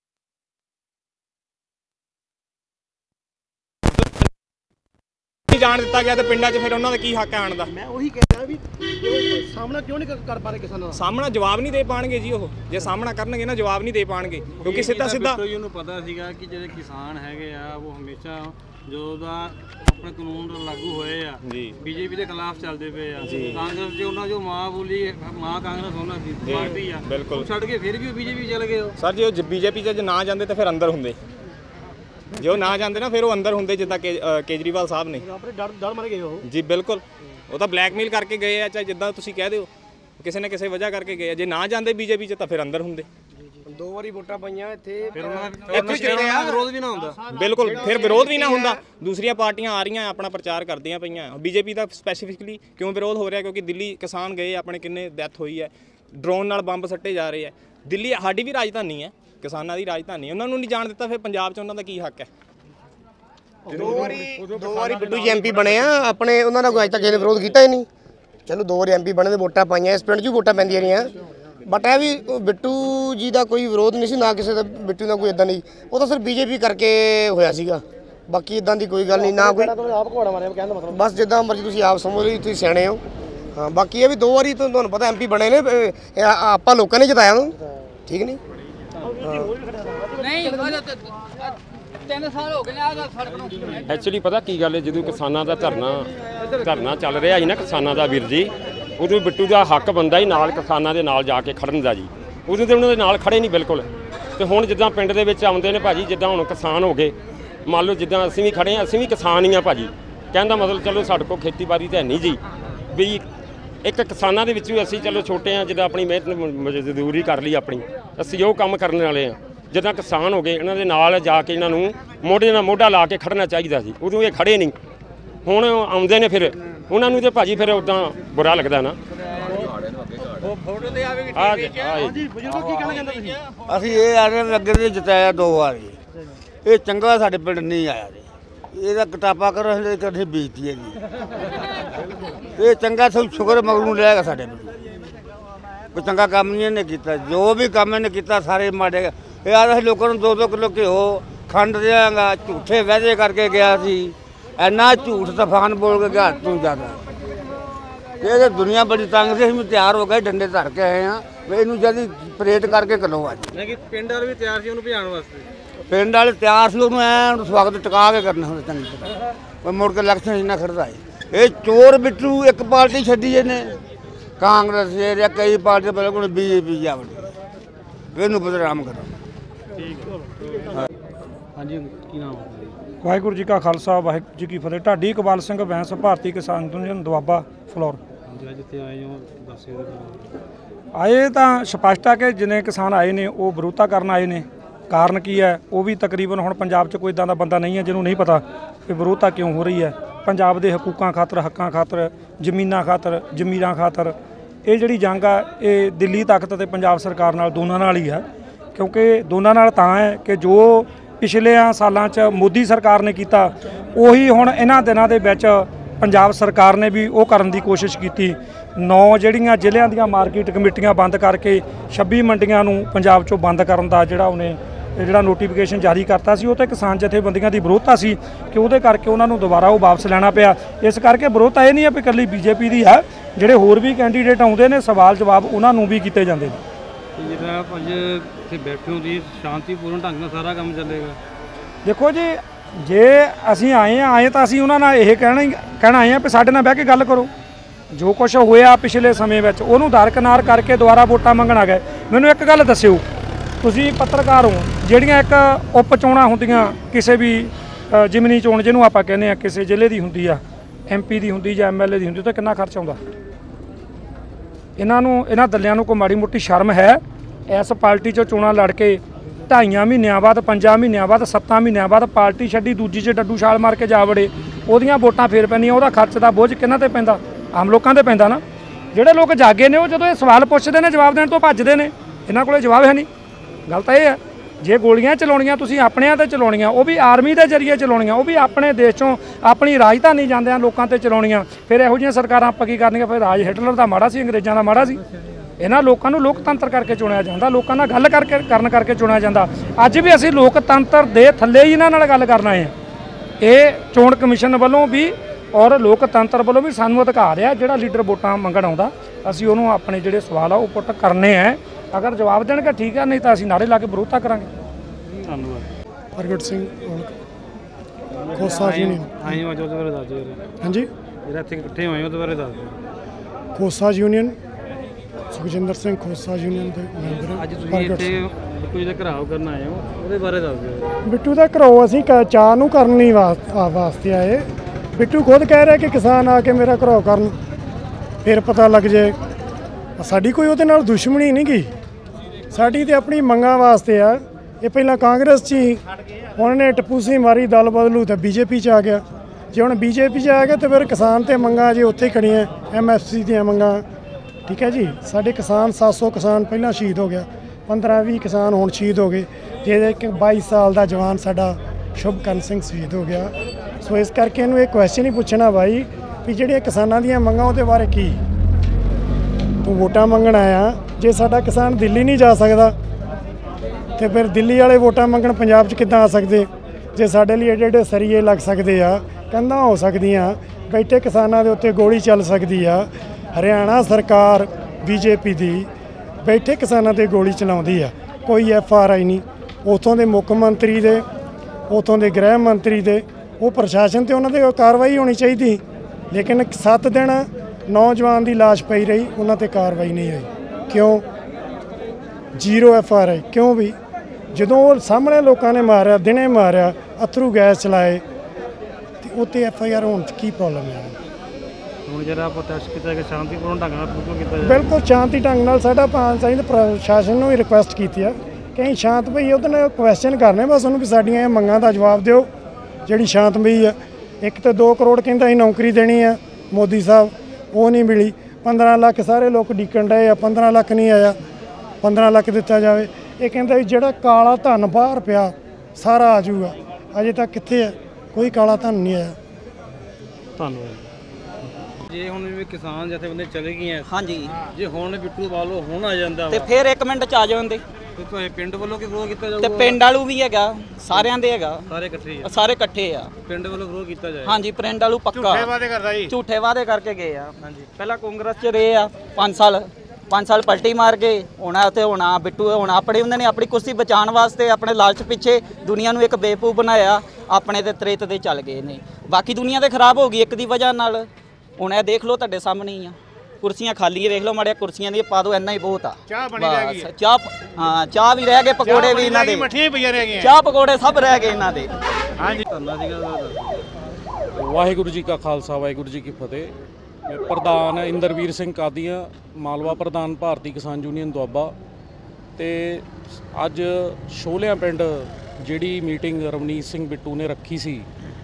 ਜਾਣ ਦਿੱਤਾ ਗਿਆ ਤੇ ਪਿੰਡਾਂ 'ਚ ਫਿਰ ਉਹਨਾਂ ਦਾ ਕੀ ਹੱਕ ਹੈ ਆਉਣ ਦਾ? ਮੈਂ ਉਹੀ ਕਹਿ ਰਿਹਾ ਵੀ ਸਾਹਮਣਾ ਕਿਉਂ ਨਹੀਂ ਕਰ ਪਾ ਰਹੇ ਕਿਸਾਨਾਂ ਦਾ? ਸਾਹਮਣਾ ਜਵਾਬ ਨਹੀਂ ਦੇ ਪਾਣਗੇ ਜੀ। ਉਹ ਜੇ ਸਾਹਮਣਾ ਕਰਨਗੇ ਨਾ, ਜਵਾਬ ਨਹੀਂ ਦੇ ਪਾਣਗੇ, ਕਿਉਂਕਿ ਸਿੱਧਾ ਬਿੱਟੂ ਜੀ ਨੂੰ ਪਤਾ ਸੀਗਾ ਕਿ ਜਿਹੜੇ ਕਿਸਾਨ ਹੈਗੇ ਆ ਉਹ ਹਮੇਸ਼ਾ ਜਦੋਂ ਦਾ ਆਪਣੇ ਕਾਨੂੰਨ ਲਾਗੂ ਹੋਏ ਆ ਜੀ ਬੀਜੇਪੀ ਦੇ ਖਿਲਾਫ ਚੱਲਦੇ ਪਏ ਆ। ਕਾਂਗਰਸ ਦੇ ਉਹਨਾਂ ਜੋ ਮਾਂ ਬੋਲੀ ਮਾਂ ਕਾਂਗਰਸ ਉਹਨਾਂ ਦੀ ਪਾਰਟੀ ਆ, ਬਿਲਕੁਲ। ਉਹ ਛੱਡ ਕੇ ਫਿਰ ਵੀ ਬੀਜੇਪੀ ਚਲ ਗਏ। ਉਹ ਸਰ ਜੀ ਉਹ ਬੀਜੇਪੀ 'ਚ ਜੇ ਨਾ ਜਾਂਦੇ ਤਾਂ ਫਿਰ ਅੰਦਰ ਹੁੰਦੇ, ਜੇ ਉਹ ਨਾ ਜਾਂਦੇ ਨਾ ਫਿਰ ਉਹ ਅੰਦਰ ਹੁੰਦੇ, ਜਿੱਦਾਂ ਕੇਜਰੀਵਾਲ ਸਾਹਿਬ ਨੇ। ਆਪਣੇ ਡਰ ਮਾਰੇ ਗਏ ਉਹ? ਜੀ ਬਿਲਕੁਲ, ਉਹ ਤਾਂ ਬਲੈਕਮੇਲ ਕਰਕੇ ਗਏ ਆ, ਚਾਹੇ ਜਿੱਦਾਂ ਤੁਸੀਂ ਕਹਿ ਦਿਓ, ਕਿਸੇ ਨਾ ਕਿਸੇ ਵਜ੍ਹਾ ਕਰਕੇ ਗਏ ਆ। ਜੇ ਨਾ ਜਾਂਦੇ ਬੀਜੇਪੀ 'ਚ ਤਾਂ ਫਿਰ ਅੰਦਰ ਹੁੰਦੇ। 2 ਵਾਰੀ ਵੋਟਾਂ ਪਾਈਆਂ ਇੱਥੇ, ਫਿਰ ਇੱਥੇ ਜਿੱਤੇ ਆ, ਵਿਰੋਧ ਵੀ ਨਾ ਹੁੰਦਾ। ਬਿਲਕੁਲ, ਫਿਰ ਵਿਰੋਧ ਵੀ ਨਾ ਹੁੰਦਾ। ਦੂਸਰੀਆਂ ਪਾਰਟੀਆਂ ਆ ਰਹੀਆਂ ਆਪਣਾ ਪ੍ਰਚਾਰ ਕਰਦੀਆਂ ਪਈਆਂ, ਬੀਜੇਪੀ ਦਾ ਸਪੈਸੀਫਿਕਲੀ ਕਿਉਂ ਵਿਰੋਧ ਹੋ ਰਿਹਾ? ਕਿਉਂਕਿ ਦਿੱਲੀ ਕਿਸਾਨ ਗਏ ਆਪਣੇ, ਕਿੰਨੇ ਡੈਥ ਹੋਈ ਹੈ, ਡਰੋਨ ਨਾਲ ਬੰਬ ਸੱਟੇ ਜਾ ਰਹੇ ਆ। ਦਿੱਲੀ ਸਾਡੀ ਵੀ ਰਾਜਧਾਨੀ ਹੈ, ਕਿਸਾਨਾਂ ਦੀ ਰਾਜਧਾਨੀ, ਉਹਨਾਂ ਨੂੰ ਨਹੀਂ ਜਾਣ ਦਿੱਤਾ, ਫਿਰ ਪੰਜਾਬ 'ਚ ਉਹਨਾਂ ਦਾ ਕੀ ਹੱਕ ਹੈ? 2 ਵਾਰੀ ਬਿੱਟੂ ਜੀ ਐਮਪੀ ਬਣੇ ਆ ਆਪਣੇ, ਉਹਨਾਂ ਦਾ ਕੋਈ ਅਜੇ ਤੱਕ ਕਿਸੇ ਨੇ ਵਿਰੋਧ ਕੀਤਾ ਹੀ ਨਹੀਂ। ਚਲੋ 2 ਵਾਰੀ ਐਮਪੀ ਬਣੇ ਤੇ ਵੋਟਾਂ ਪਾਈਆਂ, ਇਸ ਪਿੰਡ 'ਚ ਵੀ ਵੋਟਾਂ ਪੈਂਦੀਆਂ ਰਹੀਆਂ, ਬਟ ਇਹ ਵੀ ਬਿੱਟੂ ਜੀ ਦਾ ਕੋਈ ਵਿਰੋਧ ਨਹੀਂ ਸੀ, ਨਾ ਕਿਸੇ ਦਾ ਬਿੱਟੂ ਦਾ ਕੋਈ ਇਦਾਂ ਨਹੀਂ। ਉਹ ਤਾਂ ਸਿਰਫ ਬੀਜੇਪੀ ਕਰਕੇ ਹੋਇਆ ਸੀਗਾ, ਬਾਕੀ ਇਦਾਂ ਦੀ ਕੋਈ ਗੱਲ ਨਹੀਂ। ਨਾ ਕੋਈ ਆਪ ਘੋੜਾ ਮਾਰਿਆ ਕਹਿਣ ਦਾ ਮਤਲਬ? ਬਸ ਜਿੱਦਾਂ ਮਰਜ਼ੀ ਤੁਸੀਂ ਆਪ ਸਮਝ ਲਓ, ਤੁਸੀਂ ਸਿਆਣੇ ਹੋ। ਹਾਂ, ਬਾਕੀ ਇਹ ਵੀ 2 ਵਾਰੀ ਤੁਹਾਨੂੰ ਪਤਾ ਐਮਪੀ ਬਣੇ ਨੇ, ਆਪਾਂ ਲੋਕਾਂ ਨੇ ਜਿਤਾਇਆ ਉਹਨੂੰ, ਠੀਕ ਨਹੀਂ? ਨਹੀਂ 3 ਸਾਲ ਹੋ ਗਏ ਨੇ ਆ ਗੱਲ ਸੜਕ ਨੂੰ। ਐਕਚੁਅਲੀ ਪਤਾ ਕੀ ਗੱਲ ਹੈ, ਜਦੋਂ ਕਿਸਾਨਾਂ ਦਾ ਧਰਨਾ ਚੱਲ ਰਿਹਾ ਸੀ ਨਾ ਕਿਸਾਨਾਂ ਦਾ ਵੀਰ ਜੀ, ਉਦੋਂ ਬਿੱਟੂ ਦਾ ਹੱਕ ਬੰਦਾ ਹੀ ਨਾਲ ਕਿਸਾਨਾਂ ਦੇ ਨਾਲ ਜਾ ਕੇ ਖੜਨ ਦਾ ਜੀ। ਉਦੋਂ ਤੇ ਉਹਨਾਂ ਦੇ ਨਾਲ ਖੜੇ ਨਹੀਂ ਬਿਲਕੁਲ। ਤੇ ਹੁਣ ਜਿੱਦਾਂ ਪਿੰਡ ਦੇ ਵਿੱਚ ਆਉਂਦੇ ਨੇ ਭਾਜੀ, ਜਿੱਦਾਂ ਹੁਣ ਕਿਸਾਨ ਹੋ ਗਏ, ਮੰਨ ਲਓ ਜਿੱਦਾਂ ਅਸੀਂ ਵੀ ਖੜੇ ਹਾਂ, ਅਸੀਂ ਵੀ ਕਿਸਾਨ ਹੀ ਆ ਭਾਜੀ। ਕਹਿਣ ਦਾ ਮਤਲਬ ਚਲੋ ਸਾਡੇ ਕੋਲ ਖੇਤੀਬਾੜੀ ਤਾਂ ਹੈ ਨਹੀਂ ਜੀ, ਵੀ ਇੱਕ ਕਿਸਾਨਾਂ ਦੇ ਵਿੱਚ ਵੀ ਅਸੀਂ ਚਲੋ ਛੋਟੇ ਹਾਂ, ਜਿੱਦਾਂ ਆਪਣੀ ਮਿਹਨਤ ਮਜ਼ਦੂਰੀ ਕਰ ਲਈ ਆਪਣੀ, ਅਸੀਂ ਉਹ ਕੰਮ ਕਰਨ ਵਾਲੇ ਹਾਂ। ਜਿੱਦਾਂ ਕਿਸਾਨ ਹੋ ਗਏ, ਇਹਨਾਂ ਦੇ ਨਾਲ ਜਾ ਕੇ ਇਹਨਾਂ ਨੂੰ ਮੋਢੇ ਨਾਲ ਮੋਢਾ ਲਾ ਕੇ ਖੜਨਾ ਚਾਹੀਦਾ ਸੀ। ਉਦੋਂ ਇਹ ਖੜੇ ਨਹੀਂ, ਹੁਣ ਆਉਂਦੇ ਨੇ, ਫਿਰ ਉਹਨਾਂ ਨੂੰ ਤੇ ਭਾਜੀ ਫਿਰ ਉੱਦਾਂ ਬੁਰਾ ਲੱਗਦਾ ਨਾ। ਫੋਟੋ ਤੇ ਆਵੇਗੀ ਹਾਂਜੀ ਬਜ਼ੁਰਗੋ ਕੀ ਕਹਿਣਾ ਚਾਹੁੰਦੇ ਤੁਸੀਂ? ਅਸੀਂ ਇਹ ਆਰੇ ਲੱਗੇ ਨੇ ਜਿਤਾਇਆ 2 ਵਾਰੀ, ਇਹ ਚੰਗਾ ਸਾਡੇ ਪਿੰਡ ਨਹੀਂ ਆਇਆ ਜੀ। ਇਹਦਾ ਕਿਤਾਬਾ ਕਰੋ ਅਸੀਂ ਇਕੱਠੇ ਬੀਜਤੀ ਹੈ ਜੀ। ਇਹ ਚੰਗਾ ਸਭ ਸ਼ੁਕਰ ਮਗਰ ਨੂੰ ਲਿਆਏਗਾ ਸਾਡੇ ਪਿੰਡ। ਕੋਈ ਚੰਗਾ ਕੰਮ ਨਹੀਂ ਇਹਨੇ ਕੀਤਾ, ਜੋ ਵੀ ਕੰਮ ਇਹਨੇ ਕੀਤਾ ਸਾਰੇ ਮਾੜੇ। ਇਹ ਆ ਅਸੀਂ ਲੋਕਾਂ ਨੂੰ 2-2 ਕਿਲੋ ਘਿਓ ਖੰਡ ਦਿਆਂਗਾ, ਝੂਠੇ ਵਾਅਦੇ ਕਰਕੇ ਗਿਆ ਸੀ, ਇੰਨਾ ਝੂਠ ਤੂਫਾਨ ਬੋਲ ਕੇ ਗਿਆ ਤੂੰ ਜ਼ਿਆਦਾ। ਇਹ ਦੁਨੀਆ ਬੜੀ ਤੰਗ ਸੀ, ਅਸੀਂ ਤਿਆਰ ਹੋ ਗਏ, ਡੰਡੇ ਧਰ ਕੇ ਆਏ ਹਾਂ ਵੀ ਇਹਨੂੰ ਜਲਦੀ ਪਰੇਡ ਕਰਕੇ ਘੱਲੋ ਅੱਜ। ਕਿ ਪਿੰਡ ਵਾਲੇ ਵੀ ਤਿਆਰ ਸੀ ਉਹਨੂੰ ਭਜਾਉਣ ਵਾਸਤੇ, ਪਿੰਡ ਵਾਲੇ ਤਿਆਰ ਸੀ ਉਹਨੂੰ ਐਨ ਸਵਾਗਤ ਟਿਕਾ ਕੇ ਕਰਨਾ ਹੁੰਦਾ ਚੰਗੀ ਤਰ੍ਹਾਂ। ਕੋਈ ਮੁੜ ਕੇ ਇਲੈਕਸ਼ਨ ਇੰਨਾ ਖੜਦਾ ਹੈ। ਇਹ ਚੋਰ ਬਿੱਟੂ ਇੱਕ ਪਾਰਟੀ ਛੱਡੀ ਇਹਨੇ, ਕਾਂਗਰਸ ਜਾਂ ਕਈ ਪਾਰਟੀ ਬਿਲਕੁਲ ਬੀਜੇਪੀ ਜਾ ਵੜੀ, ਇਹਨੂੰ ਬਦਨਾਮ ਕਰੋ। ਹਾਂਜੀ ਕੀ ਨਾਮ ਹੈ? ਵਾਹਿਗੁਰੂ ਜੀ ਕਾ ਖਾਲਸਾ ਵਾਹਿਗੁਰੂ ਜੀ ਕੀ ਫਤਿਹ। ਢਾਡੀ ਇਕਬਾਲ ਸਿੰਘ ਬੈਂਸ, ਭਾਰਤੀ ਕਿਸਾਨ ਯੂਨੀਅਨ ਦੁਆਬਾ ਫਲੋਰ। ਜਿੱਥੇ ਆਏ ਹੋ ਦੱਸਿਓ। ਆਏ ਤਾਂ ਸਪਸ਼ਟ ਆ ਕਿ ਜਿੰਨੇ ਕਿਸਾਨ ਆਏ ਨੇ ਉਹ ਵਿਰੋਧਤਾ ਕਰਨ ਆਏ ਨੇ। ਕਾਰਨ ਕੀ ਹੈ ਉਹ ਵੀ ਤਕਰੀਬਨ ਹੁਣ ਪੰਜਾਬ 'ਚ ਕੋਈ ਇਦਾਂ ਦਾ ਬੰਦਾ ਨਹੀਂ ਹੈ ਜਿਹਨੂੰ ਨਹੀਂ ਪਤਾ ਕਿ ਵਿਰੋਧਤਾ ਕਿਉਂ ਹੋ ਰਹੀ ਹੈ। ਪੰਜਾਬ ਦੇ ਹਕੂਕਾਂ ਖਾਤਰ, ਹੱਕਾਂ ਖਾਤਰ, ਜ਼ਮੀਨਾਂ ਖਾਤਰ, ਜ਼ਮੀਰਾਂ ਖਾਤਰ ਇਹ ਜਿਹੜੀ ਜੰਗ ਆ ਇਹ ਦਿੱਲੀ ਤਾਕਤ ਅਤੇ ਪੰਜਾਬ ਸਰਕਾਰ ਨਾਲ ਦੋਨਾਂ ਨਾਲ ਹੀ ਹੈ। ਕਿਉਂਕਿ ਦੋਨਾਂ ਨਾਲ ਤਾਂ ਹੈ ਕਿ ਜੋ ਪਿਛਲੇ ਸਾਲਾਂ 'ਚ ਮੋਦੀ ਸਰਕਾਰ ਨੇ ਕੀਤਾ ਉਹੀ ਹੁਣ ਇਹਨਾਂ ਦਿਨਾਂ ਦੇ ਵਿੱਚ ਪੰਜਾਬ ਸਰਕਾਰ ਨੇ ਵੀ ਉਹ ਕਰਨ ਦੀ ਕੋਸ਼ਿਸ਼ ਕੀਤੀ। 9 ਜਿਹੜੀਆਂ ਜ਼ਿਲ੍ਹਿਆਂ ਦੀਆਂ ਮਾਰਕੀਟ ਕਮੇਟੀਆਂ ਬੰਦ ਕਰਕੇ 26 ਮੰਡੀਆਂ ਨੂੰ ਪੰਜਾਬ 'ਚੋਂ ਬੰਦ ਕਰਨ ਦਾ ਜਿਹੜਾ ਨੋਟੀਫਿਕੇਸ਼ਨ ਜਾਰੀ ਕਰਤਾ ਸੀ, ਉਹ ਤੇ ਕਿਸਾਨ ਜਥੇਬੰਦੀਆਂ ਦੀ ਵਿਰੋਧਤਾ ਸੀ ਕਿ ਉਹਦੇ ਕਰਕੇ ਉਹਨਾਂ ਨੂੰ ਦੁਬਾਰਾ ਉਹ ਵਾਪਸ ਲੈਣਾ ਪਿਆ। ਇਸ ਕਰਕੇ ਵਿਰੋਧਤਾ ਇਹ ਨਹੀਂ ਹੈ ਵੀ ਇਕੱਲੀ ਬੀਜੇਪੀ ਦੀ ਹੈ, ਜਿਹੜੇ ਹੋਰ ਵੀ ਕੈਂਡੀਡੇਟ ਆਉਂਦੇ ਨੇ ਸਵਾਲ ਜਵਾਬ ਉਹਨਾਂ ਨੂੰ ਵੀ ਕੀਤੇ ਜਾਂਦੇ ਨੇ। ਜਿਹੜਾ ਅੱਜ ਇੱਥੇ ਬੈਠੇ ਹੋ ਜੀ, ਸ਼ਾਂਤੀਪੂਰਨ ਢੰਗ ਨਾਲ ਸਾਰਾ ਕੰਮ ਚੱਲੇਗਾ? ਦੇਖੋ ਜੀ, ਜੇ ਅਸੀਂ ਆਏ ਤਾਂ ਅਸੀਂ ਉਹਨਾਂ ਨਾਲ ਇਹ ਕਹਿਣਾ ਆਏ ਹਾਂ ਵੀ ਸਾਡੇ ਨਾਲ ਬਹਿ ਕੇ ਗੱਲ ਕਰੋ। ਜੋ ਕੁਛ ਹੋਇਆ ਪਿਛਲੇ ਸਮੇਂ ਵਿੱਚ ਉਹਨੂੰ ਦਰਕਿਨਾਰ ਕਰਕੇ ਦੁਬਾਰਾ ਵੋਟਾਂ ਮੰਗਣ ਆ ਗਏ। ਮੈਨੂੰ ਇੱਕ ਗੱਲ ਦੱਸਿਓ, ਤੁਸੀਂ ਪੱਤਰਕਾਰ ਹੋ, ਜਿਹੜੀਆਂ ਇੱਕ ਉਪ ਚੋਣਾਂ ਹੁੰਦੀਆਂ ਕਿਸੇ ਵੀ ਜਿਮਨੀ ਚੋਣ ਜਿਹਨੂੰ ਆਪਾਂ ਕਹਿੰਦੇ ਆ ਕਿਸੇ ਜ਼ਿਲ੍ਹੇ ਦੀ ਹੁੰਦੀ ਆ, MP ਦੀ ਹੁੰਦੀ ਜਾਂ MLA ਦੀ ਹੁੰਦੀ, ਤਾਂ ਕਿੰਨਾ ਖਰਚ ਆਉਂਦਾ? ਇਹਨਾਂ ਦਲਿਆਂ ਨੂੰ ਕੋਈ ਮਾੜੀ ਮੋਟੀ ਸ਼ਰਮ ਹੈ? ਇਸ ਪਾਰਟੀ 'ਚੋਂ ਚੋਣਾਂ ਲੜ ਕੇ 2.5 ਮਹੀਨਿਆਂ ਬਾਅਦ 5 ਮਹੀਨਿਆਂ ਬਾਅਦ 7 ਮਹੀਨਿਆਂ ਬਾਅਦ ਪਾਰਟੀ ਛੱਡੀ, ਦੂਜੀ 'ਚ ਡੱਡੂ ਛਾਲ ਮਾਰ ਕੇ ਜਾ ਵੜੇ, ਉਹਦੀਆਂ ਵੋਟਾਂ ਫੇਰ ਪੈਂਦੀਆਂ, ਉਹਦਾ ਖਰਚ ਦਾ ਬੋਝ ਕਿਹਨਾਂ ਤੇ ਪੈਂਦਾ? ਆਮ ਲੋਕਾਂ ਤੇ ਪੈਂਦਾ ਨਾ। ਜਿਹੜੇ ਲੋਕ ਜਾਗੇ ਨੇ ਉਹ ਜਦੋਂ ਇਹ ਸਵਾਲ ਪੁੱਛਦੇ ਨੇ ਜਵਾਬ ਦੇਣ ਤੋਂ ਭੱਜਦੇ ਨੇ, ਇਹਨਾਂ ਕੋਲੇ ਜਵਾਬ ਹੈ ਨਹੀਂ। ਗੱਲ ਤਾਂ ਇਹ ਹੈ, ਜੇ ਗੋਲੀਆਂ ਚਲਾਉਣੀਆਂ ਤੁਸੀਂ ਆਪਣਿਆਂ ਤੇ ਚਲਾਉਣੀਆਂ, ਉਹ ਵੀ ਆਰਮੀ ਦੇ ਜ਼ਰੀਏ ਚਲਾਉਣੀਆਂ, ਉਹ ਵੀ ਆਪਣੇ ਦੇਸ਼ 'ਚੋਂ ਆਪਣੀ ਰਾਜਧਾਨੀ ਜਾਂਦਿਆਂ ਲੋਕਾਂ ਤੇ ਚਲਾਉਣੀਆਂ, ਫਿਰ ਇਹੋ ਜਿਹੀਆਂ ਸਰਕਾਰਾਂ ਆਪਾਂ ਕੀ ਕਰਨੀਆਂ? ਫਿਰ ਰਾਜ ਹਿਟਲਰ ਦਾ ਮਾੜਾ ਸੀ, ਅੰਗਰੇਜ਼ਾਂ ਦਾ ਮਾੜਾ ਸੀ। ਇਹਨਾਂ ਲੋਕਾਂ ਨੂੰ ਲੋਕਤੰਤਰ ਕਰਕੇ ਚੁਣਿਆ ਜਾਂਦਾ, ਲੋਕਾਂ ਨਾਲ ਗੱਲ ਕਰਕੇ ਚੁਣਿਆ ਜਾਂਦਾ। ਅੱਜ ਵੀ ਅਸੀਂ ਲੋਕਤੰਤਰ ਦੇ ਥੱਲੇ ਹੀ ਇਹਨਾਂ ਨਾਲ ਗੱਲ ਕਰਨ ਆਏ ਹਾਂ। ਇਹ ਚੋਣ ਕਮਿਸ਼ਨ ਵੱਲੋਂ ਵੀ ਔਰ ਲੋਕਤੰਤਰ ਵੱਲੋਂ ਵੀ ਸਾਨੂੰ ਅਧਿਕਾਰ ਆ, ਜਿਹੜਾ ਲੀਡਰ ਵੋਟਾਂ ਮੰਗਣ ਆਉਂਦਾ ਅਸੀਂ ਉਹਨੂੰ ਆਪਣੇ ਜਿਹੜੇ ਸਵਾਲ ਆ ਉਹ ਪੁੱਟ ਕਰਨੇ ਆ। ਅਗਰ ਜਵਾਬ ਦੇਣਗੇ ਠੀਕ ਆ, ਨਹੀਂ ਤਾਂ ਅਸੀਂ ਨਾਅਰੇ ਲਾ ਕੇ ਵਿਰੋਧਤਾ ਕਰਾਂਗੇ। ਧੰਨਵਾਦ। ਪ੍ਰਗਟ ਸਿੰਘ ਖੋਸਾ ਯੂਨੀਅਨ ਆਏ ਹੋ, ਉਹਦੇ ਬਾਰੇ ਦੱਸ ਦਿਓ। ਹਾਂਜੀ, ਜਿਹੜਾ ਇੱਥੇ ਇਕੱਠੇ ਹੋਏ ਉਹਦੇ ਬਾਰੇ ਦੱਸ ਦਿਓ। ਖੋਸਾ ਯੂਨੀਅਨ, ਸੁਖਜਿੰਦਰ ਸਿੰਘ ਖੋਸਾ ਯੂਨੀਅਨ ਦੇ ਮੈਂਬਰ। ਅੱਜ ਤੁਸੀਂ ਇੱਥੇ ਬਿੱਟੂ ਜੀ ਦਾ ਘਰਾਓ ਕਰਨ ਆਏ ਹੋ, ਉਹਦੇ ਬਾਰੇ ਦੱਸ ਦਿਓ। ਬਿੱਟੂ ਦਾ ਘਰਾਓ ਅਸੀਂ ਚਾਹ ਨੂੰ ਕਰਨ ਨਹੀਂ ਵਾਸਤੇ ਆਏ। ਬਿੱਟੂ ਖੁਦ ਕਹਿ ਰਿਹਾ ਕਿ ਕਿਸਾਨ ਆ ਕੇ ਮੇਰਾ ਘਰਾਓ ਕਰਨ, ਫਿਰ ਪਤਾ ਲੱਗ ਜੇ। ਸਾਡੀ ਕੋਈ ਉਹਦੇ ਨਾਲ ਦੁਸ਼ਮਣੀ ਨਹੀਂ ਗੀ, ਸਾਡੀ ਤੇ ਆਪਣੀ ਮੰਗਾਂ ਵਾਸਤੇ ਆ। ਇਹ ਪਹਿਲਾਂ ਕਾਂਗਰਸ 'ਚ ਹੀ, ਹੁਣ ਨੇ ਟੱਪੂ ਸਿੰਘ ਮਾਰੀ ਦਲ ਬਦਲੂ ਤਾਂ BJP 'ਚ ਆ ਗਿਆ। ਜੇ ਹੁਣ BJP 'ਚ ਆ ਗਿਆ ਤਾਂ ਫਿਰ ਕਿਸਾਨ ਤੇ ਮੰਗਾਂ ਜੇ ਉੱਥੇ ਖੜੀਆਂ, MSP ਦੀਆਂ ਮੰਗਾਂ। ਠੀਕ ਹੈ ਜੀ, ਸਾਡੇ ਕਿਸਾਨ 700 ਕਿਸਾਨ ਪਹਿਲਾਂ ਸ਼ਹੀਦ ਹੋ ਗਿਆ, 15-20 ਕਿਸਾਨ ਹੁਣ ਸ਼ਹੀਦ ਹੋ ਗਏ, ਜਿਹਦੇ ਕਿ 22 ਸਾਲ ਦਾ ਜਵਾਨ ਸਾਡਾ ਸ਼ੁਭਕਰਨ ਸਿੰਘ ਸ਼ਹੀਦ ਹੋ ਗਿਆ। ਸੋ ਇਸ ਕਰਕੇ ਇਹਨੂੰ ਇਹ ਕੁਐਸਚਨ ਹੀ ਪੁੱਛਣਾ ਬਾਈ ਵੀ ਜਿਹੜੀਆਂ ਕਿਸਾਨਾਂ ਦੀਆਂ ਮੰਗਾਂ ਉਹਦੇ ਬਾਰੇ ਕੀ ਤੂੰ ਵੋਟਾਂ ਮੰਗਣ ਆਇਆ? ਜੇ ਸਾਡਾ ਕਿਸਾਨ ਦਿੱਲੀ ਨਹੀਂ ਜਾ ਸਕਦਾ ਤੇ ਫਿਰ ਦਿੱਲੀ ਵਾਲੇ ਵੋਟਾਂ ਮੰਗਣ ਪੰਜਾਬ 'ਚ ਕਿੱਦਾਂ ਆ ਸਕਦੇ? ਜੇ ਸਾਡੇ ਲਈ ਏਡੇ ਏਡੇ ਸਰੀਏ ਲੱਗ ਸਕਦੇ ਆ, ਕੰਧਾਂ ਹੋ ਸਕਦੀਆਂ, ਬੈਠੇ ਕਿਸਾਨਾਂ ਦੇ ਉੱਤੇ ਗੋਲੀ ਚੱਲ ਸਕਦੀ ਆ। ਹਰਿਆਣਾ ਸਰਕਾਰ BJP ਦੀ ਬੈਠੇ ਕਿਸਾਨਾਂ 'ਤੇ ਗੋਲੀ ਚਲਾਉਂਦੀ ਆ, ਕੋਈ FRI ਨਹੀਂ। ਉੱਥੋਂ ਦੇ ਮੁੱਖ ਮੰਤਰੀ ਦੇ, ਉੱਥੋਂ ਦੇ ਗ੍ਰਹਿ ਮੰਤਰੀ ਦੇ, ਉਹ ਪ੍ਰਸ਼ਾਸਨ ਤੇ ਉਹਨਾਂ 'ਤੇ ਕਾਰਵਾਈ ਹੋਣੀ ਚਾਹੀਦੀ। ਲੇਕਿਨ 7 ਦਿਨ ਨੌਜਵਾਨ ਦੀ ਲਾਸ਼ ਪਈ ਰਹੀ, ਉਹਨਾਂ 'ਤੇ ਕਾਰਵਾਈ ਨਹੀਂ ਹੋਈ। ਕਿਉਂ? 0 FRI ਕਿਉਂ? ਵੀ ਜਦੋਂ ਉਹ ਸਾਹਮਣੇ ਲੋਕਾਂ ਨੇ ਮਾਰਿਆ, ਦਿਨੇ ਮਾਰਿਆ, ਅਥਰੂ ਗੈਸ ਚਲਾਏ, ਤੇ ਉੱਤੇ FIR ਹੋਣ 'ਚ ਕੀ ਪ੍ਰੋਬਲਮ ਹੈ? ਹੁਣ ਜਿਹੜਾ ਪ੍ਰੋਟੈਸਟ ਕੀਤਾ ਗਿਆ ਸ਼ਾਂਤੀਪੂਰਨ ਢੰਗ ਨਾਲ ਕੀਤਾ ਜਾਵੇ। ਬਿਲਕੁਲ ਸ਼ਾਂਤੀ ਢੰਗ ਨਾਲ। ਸਾਡਾ ਚਾਹੀਦਾ ਪ੍ਰਸ਼ਾਸਨ ਨੂੰ ਵੀ ਰਿਕੁਐਸਟ ਕੀਤੀ ਆ ਕਿ ਸ਼ਾਂਤਮਈ ਉਹਦੇ ਨਾਲ ਕੁਐਸਚਨ ਕਰਨੇ, ਬਸ ਉਹਨੂੰ ਵੀ ਸਾਡੀਆਂ ਇਹ ਮੰਗਾਂ ਦਾ ਜਵਾਬ ਦਿਓ ਜਿਹੜੀ ਸ਼ਾਂਤਮਈ ਆ। ਇੱਕ ਤਾਂ 2 ਕਰੋੜ ਕਹਿੰਦਾ ਅਸੀਂ ਨੌਕਰੀ ਦੇਣੀ ਆ ਮੋਦੀ ਸਾਹਿਬ, ਉਹ ਨਹੀਂ ਮਿਲੀ। 15 ਲੱਖ ਸਾਰੇ ਲੋਕ ਡੀਕਣ ਡਏ ਆ, 15 ਲੱਖ ਨਹੀਂ ਆਇਆ, 15 ਲੱਖ ਦਿੱਤਾ ਜਾਵੇ। ਇਹ ਕਹਿੰਦਾ ਜਿਹੜਾ ਕਾਲਾ ਧਨ ਬਾਹਰ ਪਿਆ ਸਾਰਾ ਆ ਜਾਊਗਾ, ਅਜੇ ਤੱਕ ਕਿੱਥੇ ਆ? ਕੋਈ ਕਾਲਾ ਧਨ ਨਹੀਂ ਆਇਆ। ਧੰਨਵਾਦ। ਜੇ ਹੁਣ ਜਿਵੇਂ ਕਿਸਾਨ ਜਥੇਬੰਦੀ ਚਲੇ ਗਈਆਂ, ਹਾਂਜੀ, ਜੇ ਹੁਣ ਬਿੱਟੂ ਵਾਲੋ ਹੁਣ ਆ ਜਾਂਦਾ ਤੇ ਫਿਰ 1 ਮਿੰਟ 'ਚ ਆ ਜਾਂਦੇ। ਤੇ ਤੁਹਾਡੇ ਪਿੰਡ ਵੱਲੋਂ ਕੀ ਵਿਰੋਧ ਕੀਤਾ ਜਾਊਗਾ? ਤੇ ਪਿੰਡ ਵਾਲੂ ਵੀ ਹੈਗਾ, ਸਾਰਿਆਂ ਦੇ ਹੈਗਾ, ਸਾਰੇ ਇਕੱਠੇ ਆ, ਸਾਰੇ ਇਕੱਠੇ ਆ। ਪਿੰਡ ਵੱਲੋਂ ਵਿਰੋਧ ਕੀਤਾ ਜਾਏ। ਹਾਂਜੀ, ਪਿੰਡ ਵਾਲੂ ਪੱਕਾ ਝੂਠੇ ਵਾਅਦੇ ਕਰਦਾ ਜੀ, ਝੂਠੇ ਵਾਅਦੇ ਕਰਕੇ ਗਏ ਆ। ਹਾਂਜੀ, ਪਹਿਲਾਂ ਕਾਂਗਰਸ 'ਚ ਰਹੇ ਆ 5 ਸਾਲ ਪਲਟੀ ਮਾਰ ਗਏ। ਹੁਣ ਬਿੱਟੂ ਹੁਣ ਆਪਣੇ ਉਹਨਾਂ ਨੇ ਆਪਣੀ ਕੁਰਸੀ ਬਚਾਉਣ ਵਾਸਤੇ ਆਪਣੇ ਲਾਲਚ ਪਿੱਛੇ ਦੁਨੀਆ ਨੂੰ ਇੱਕ ਬੇਵਕੂਫ ਬਣਾਇਆ, ਆਪਣੇ ਤੇ ਤ੍ਰੇਤ ਦੇ ਚੱਲ ਗਏ ਨੇ। ਬਾਕੀ ਦੁਨੀਆ ਤੇ ਖਰਾਬ ਹੋ ਗਈ ਇੱਕ ਦੀ ਵਜ੍ਹਾ ਨਾਲ। ਹੁਣ ਇਹ ਦੇਖ ਲਓ ਤੁਹਾਡੇ ਸਾਹਮਣੇ ਹੀ ਆ, ਕੁਰਸੀਆਂ ਖਾਲੀ ਵੇਖ ਲਓ, ਮਾੜੀਆਂ ਕੁਰਸੀਆਂ ਦੀ ਪਾ ਦਿਓ, ਇੰਨਾ ਹੀ ਬਹੁਤ ਆ। ਚਾਹ ਬਣੀ ਰਹਿ ਗਈ, ਚਾਹ ਵੀ ਰਹਿ ਗਏ, ਪਕੌੜੇ ਵੀ ਇਹਨਾਂ ਦੇ, ਮੱਠੀਆਂ ਪਈਆਂ ਰਹਿ ਗਈਆਂ, ਚਾਹ ਪਕੌੜੇ ਸਭ ਰਹਿ ਗਏ ਇਹਨਾਂ ਦੇ। ਹਾਂਜੀ, ਧੰਨਵਾਦ ਜੀ। ਵਾਹਿਗੁਰੂ ਜੀ ਕਾ ਖਾਲਸਾ, ਵਾਹਿਗੁਰੂ ਜੀ ਕੀ ਫਤਿਹ। ਮੈਂ ਪ੍ਰਧਾਨ ਇੰਦਰਵੀਰ ਸਿੰਘ ਕਾਦੀਆਂ, ਮਾਲਵਾ ਪ੍ਰਧਾਨ ਭਾਰਤੀ ਕਿਸਾਨ ਯੂਨੀਅਨ ਦੁਆਬਾ। ਤੇ ਅੱਜ ਸ਼ੋਲਿਆਂ ਪਿੰਡ ਜਿਹੜੀ ਮੀਟਿੰਗ ਰਵਨੀਤ ਸਿੰਘ ਬਿੱਟੂ ਨੇ ਰੱਖੀ ਸੀ,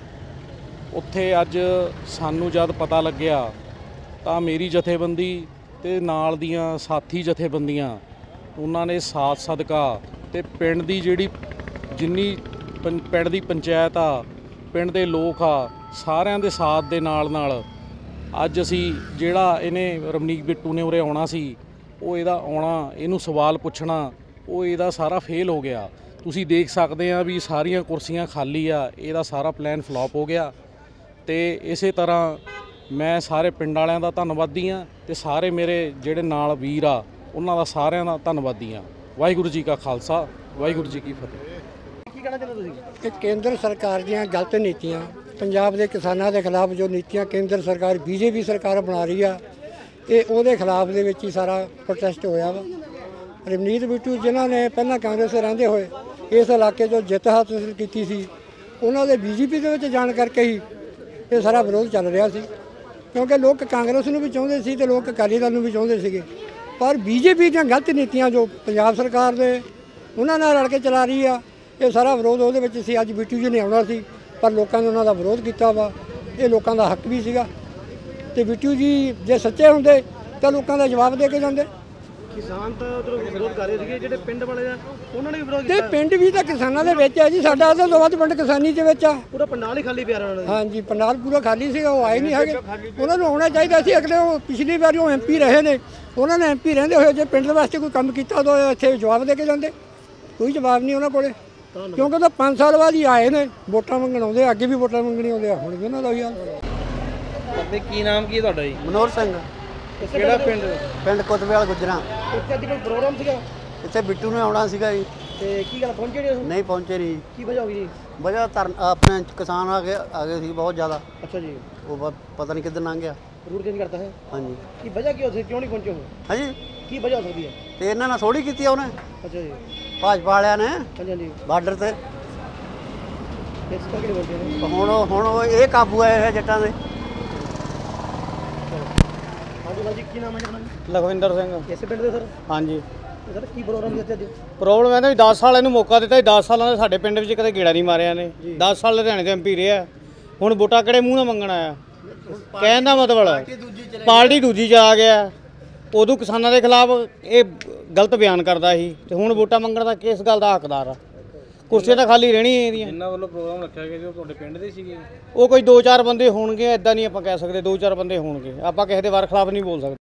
ਉੱਥੇ ਅੱਜ ਸਾਨੂੰ ਜਦ ਪਤਾ ਲੱਗਿਆ ਤਾਂ ਮੇਰੀ ਜਥੇਬੰਦੀ ਤੇ ਨਾਲ ਦੀਆਂ ਸਾਥੀ ਜਥੇਬੰਦੀਆਂ ਉਹਨਾਂ ਨੇ ਸਾਥ ਸਦਕਾ ਤੇ ਪਿੰਡ ਦੀ ਜਿਹੜੀ ਜਿੰਨੀ ਪਿੰਡ ਦੀ ਪੰਚਾਇਤ ਆ, ਪਿੰਡ ਦੇ ਲੋਕ ਆ, ਸਾਰਿਆਂ ਦੇ ਸਾਥ ਦੇ ਨਾਲ ਅੱਜ ਅਸੀਂ ਜਿਹੜਾ ਇਹਨੇ ਰਵਨੀਤ ਬਿੱਟੂ ਨੇ ਉਰੇ ਆਉਣਾ ਸੀ, ਉਹ ਇਹਦਾ ਆਉਣਾ, ਇਹਨੂੰ ਸਵਾਲ ਪੁੱਛਣਾ, ਉਹ ਇਹਦਾ ਸਾਰਾ ਫੇਲ ਹੋ ਗਿਆ। ਤੁਸੀਂ ਦੇਖ ਸਕਦੇ ਆ ਵੀ ਸਾਰੀਆਂ ਕੁਰਸੀਆਂ ਖਾਲੀ ਆ, ਇਹਦਾ ਸਾਰਾ ਪਲਾਨ ਫਲॉप ਹੋ ਗਿਆ। ਤੇ ਇਸੇ ਤਰ੍ਹਾਂ ਮੈਂ ਸਾਰੇ ਪਿੰਡ ਵਾਲਿਆਂ ਦਾ ਧੰਨਵਾਦੀ ਆ ਤੇ ਸਾਰੇ ਮੇਰੇ ਜਿਹੜੇ ਨਾਲ ਵੀਰ ਆ ਉਹਨਾਂ ਦਾ ਸਾਰਿਆਂ ਦਾ ਧੰਨਵਾਦੀ ਆ। ਵਾਹਿਗੁਰੂ ਜੀ ਕਾ ਖਾਲਸਾ, ਵਾਹਿਗੁਰੂ ਜੀ ਕੀ ਫਤਿਹ। ਕੀ ਕਹਿਣਾ ਚਾਹੁੰਦੇ ਤੁਸੀਂ? ਕਿ ਕੇਂਦਰ ਸਰਕਾਰ ਦੀਆਂ ਗਲਤ ਨੀਤੀਆਂ, ਪੰਜਾਬ ਦੇ ਕਿਸਾਨਾਂ ਦੇ ਖਿਲਾਫ ਜੋ ਨੀਤੀਆਂ ਕੇਂਦਰ ਸਰਕਾਰ BJP ਸਰਕਾਰ ਬਣਾ ਰਹੀ ਆ, ਇਹ ਉਹਦੇ ਖਿਲਾਫ ਦੇ ਵਿੱਚ ਹੀ ਸਾਰਾ ਪ੍ਰੋਟੈਸਟ ਹੋਇਆ ਵਾ। ਰਵਨੀਤ ਬਿੱਟੂ ਜਿਨ੍ਹਾਂ ਨੇ ਪਹਿਲਾਂ ਕਾਂਗਰਸ ਰਹਿੰਦੇ ਹੋਏ ਇਸ ਇਲਾਕੇ 'ਚੋਂ ਜਿੱਤ ਹਾਸਲ ਕੀਤੀ ਸੀ, ਉਹਨਾਂ ਦੇ ਬੀਜੇਪੀ ਦੇ ਵਿੱਚ ਜਾਣ ਕਰਕੇ ਹੀ ਇਹ ਸਾਰਾ ਵਿਰੋਧ ਚੱਲ ਰਿਹਾ ਸੀ, ਕਿਉਂਕਿ ਲੋਕ ਕਾਂਗਰਸ ਨੂੰ ਵੀ ਚਾਹੁੰਦੇ ਸੀ ਤੇ ਲੋਕ ਅਕਾਲੀ ਦਲ ਨੂੰ ਵੀ ਚਾਹੁੰਦੇ ਸੀਗੇ। ਪਰ ਬੀਜੇਪੀ ਦੀਆਂ ਗਲਤ ਨੀਤੀਆਂ ਜੋ ਪੰਜਾਬ ਸਰਕਾਰ ਦੇ ਉਹਨਾਂ ਨਾਲ ਰਲ ਕੇ ਚਲਾ ਰਹੀ ਆ, ਇਹ ਸਾਰਾ ਵਿਰੋਧ ਉਹਦੇ ਵਿੱਚ ਸੀ। ਅੱਜ ਬਿੱਟੂ ਜੀ ਨੇ ਆਉਣਾ ਸੀ ਪਰ ਲੋਕਾਂ ਨੇ ਉਹਨਾਂ ਦਾ ਵਿਰੋਧ ਕੀਤਾ ਵਾ। ਇਹ ਲੋਕਾਂ ਦਾ ਹੱਕ ਵੀ ਸੀਗਾ ਤੇ ਬਿੱਟੂ ਜੀ ਜੇ ਸੱਚੇ ਹੁੰਦੇ ਤਾਂ ਲੋਕਾਂ ਦਾ ਜਵਾਬ ਦੇ ਕੇ ਜਾਂਦੇ। ਕਿਸਾਨ ਤਾਂ ਉਧਰੋਂ ਵਿਰੋਧ ਕਰ ਰਹੇ ਸੀਗੇ, ਜਿਹੜੇ ਪਿੰਡ ਵਾਲੇ ਆ ਉਹਨਾਂ ਨੇ ਵੀ ਵਿਰੋਧ ਤੇ ਕੀਤਾ। ਪਿੰਡ ਵੀ ਤਾਂ ਕਿਸਾਨਾਂ ਦੇ ਵਿੱਚ ਹੈ ਜੀ, ਸਾਡਾ ਅੱਧੇ ਤੋਂ ਵੱਧ ਪਿੰਡ ਕਿਸਾਨੀ ਦੇ ਵਿੱਚ ਆ। ਪੂਰਾ ਪੰਡਾਲ ਹੀ ਖਾਲੀ ਪਿਆ ਉਹਨਾਂ ਦਾ। ਹਾਂਜੀ, ਪੰਡਾਲ ਪੂਰਾ ਖਾਲੀ ਸੀਗਾ, ਉਹ ਆਏ ਨਹੀਂ ਹੈਗੇ। ਉਹਨਾਂ ਨੂੰ ਆਉਣਾ ਚਾਹੀਦਾ ਸੀ। ਅਗਲੇ ਉਹ ਪਿਛਲੀ ਵਾਰੀ ਉਹ ਐਮਪੀ ਰਹੇ ਨੇ, ਉਹਨਾਂ ਨੇ ਐਮਪੀ ਰਹਿੰਦੇ ਹੋਏ ਜੇ ਪਿੰਡ ਦੇ ਵਾਸਤੇ ਕੋਈ ਕੰਮ ਕੀਤਾ ਤਾਂ ਇੱਥੇ ਜਵਾਬ ਦੇ ਕੇ ਜਾਂਦੇ। ਕੋਈ ਜਵਾਬ ਨਹੀਂ ਉਹਨਾਂ ਕੋਲੇ, ਕਿਉਂਕਿ ਉਹ 5 ਸਾਲ ਬਾਅਦ ਹੀ ਆਏ ਨੇ ਵੋਟਾਂ ਮੰਗਣ ਆਉਂਦੇ, ਅੱਗੇ ਵੀ ਵੋਟਾਂ ਮੰਗਣੀ ਆਉਂਦੇ ਆ, ਹੁਣ ਵੀ ਉਹਨਾਂ ਦਾ ਹੀ ਹਾਲ। ਤੇ ਕੀ ਨਾਮ ਕੀ ਤੁਹਾਡਾ ਜੀ? ਮਨੋਹਰ ਸਿੰਘ। ਕਿਹੜਾ ਪਿੰਡ? ਪਿੰਡ ਕੁਤਬੇਵਾਲ ਗੁੱਜਰਾਂ। ਇੱਥੇ ਅੱਜ ਕੋਈ ਪ੍ਰੋਗਰਾਮ ਸੀਗਾ? ਇੱਥੇ ਬਿੱਟੂ ਨੇ ਆਉਣਾ ਸੀਗਾ ਜੀ। ਤੇ ਕੀ ਗੱਲ ਪਹੁੰਚੇ ਨਹੀਂ? ਨਹੀਂ ਪਹੁੰਚੇ ਨਹੀਂ। ਕੀ ਵਜ੍ਹਾ ਹੋ ਗਈ ਜੀ? ਵਜ੍ਹਾ ਆਪਣੇ ਕਿਸਾਨ ਆ ਗਏ ਸੀ ਬਹੁਤ ਜ਼ਿਆਦਾ। ਅੱਛਾ ਜੀ। ਉਹ ਪਤਾ ਨਹੀਂ ਕਿੱਧਰ ਲੰਘ ਗਿਆ। ਰੂਟ ਚੇਂਜ ਕਰਤਾ ਹੈ? ਹਾਂਜੀ। ਕੀ ਵਜ੍ਹਾ ਕੀ ਹੋ ਸਕਦੀ, ਕਿਉਂ ਨਹੀਂ ਪਹੁੰਚੇ ਹੋ? ਹਾਂਜੀ, ਕੀ ਵਜ੍ਹਾ ਹੋ ਸਕਦੀ ਹੈ? ਤੇ ਇਹਨਾਂ ਨਾਲ ਥੋੜੀ ਕੀਤੀ ਆ ਉਹਨੇ, ਅੱਛਾ ਜੀ, ਭਾਜਪਾ ਵਾਲਿਆਂ ਨੇ ਹਾਂਜੀ ਹਾਂਜੀ ਬਾਰਡਰ ਤੇ। ਇਸ ਕਰਕੇ ਨਹੀਂ ਬੋਲਦੇ ਨੇ। ਹੁਣ ਉਹ ਇਹ ਕਾਬੂ ਆਏ ਹੋਏ ਜੱਟਾਂ ਦੇ। ਹਾਂਜੀ ਬਾਜੀ, ਕੀ ਨਾਮ ਹੈ ਜੀ ਆਪਣਾ? ਲਖਵਿੰਦਰ ਸਿੰਘ। ਇਸੇ ਪਿੰਡ ਦੇ ਸਰ? ਹਾਂਜੀ। ਸਰ ਕੀ ਪ੍ਰੋਗਰਾਮ ਸੀ ਅੱਜ? ਪ੍ਰੋਬਲਮ ਹੈ ਨਾ ਵੀ 10 ਸਾਲ ਇਹਨੂੰ ਮੌਕਾ ਦਿੱਤਾ ਸੀ, 10 ਸਾਲਾਂ ਦੇ ਸਾਡੇ ਪਿੰਡ ਵਿੱਚ ਕਦੇ ਗੇੜਾ ਨਹੀਂ ਮਾਰਿਆ ਨੇ। 10 ਸਾਲ ਲੁਧਿਆਣੇ ਦੇ ਐਮਪੀ ਰਿਹਾ, ਹੁਣ ਵੋਟਾਂ ਕਿਹੜੇ ਮੂੰਹ ਨਾਲ ਮੰਗਣ ਆਇਆ? ਕਹਿਣ ਦਾ ਮਤਲਬ ਪਾਰਟੀ ਦੂਜੀ 'ਚ ਆ ਗਿਆ। ਉਦੋਂ ਕਿਸਾਨਾਂ ਦੇ ਖਿਲਾਫ ਇਹ ਗਲਤ ਬਿਆਨ ਕਰਦਾ ਸੀ ਤੇ ਹੁਣ ਵੋਟਾਂ ਮੰਗਣ ਦਾ ਕਿਸ ਗੱਲ ਦਾ ਹੱਕਦਾਰ ਆ? ਕੁਰਸੀਆਂ ਤਾਂ ਖਾਲੀ ਰਹਿਣੀ ਇਹਦੀਆਂ। ਇਹਨਾਂ ਵੱਲੋਂ ਪ੍ਰੋਗਰਾਮ ਰੱਖਿਆ ਗਿਆ ਜੀ, ਉਹ ਤੁਹਾਡੇ ਪਿੰਡ ਦੇ ਸੀਗੇ? ਉਹ ਕੋਈ 2-4 ਬੰਦੇ ਹੋਣਗੇ, ਐਦਾਂ ਨਹੀਂ ਆਪਾਂ ਕਹਿ ਸਕਦੇ। 2-4 ਬੰਦੇ ਹੋਣਗੇ, ਆਪਾਂ ਕਿਸੇ ਦੇ ਵਾਰ ਖਿਲਾਫ ਨਹੀਂ ਬੋਲ ਸਕਦੇ।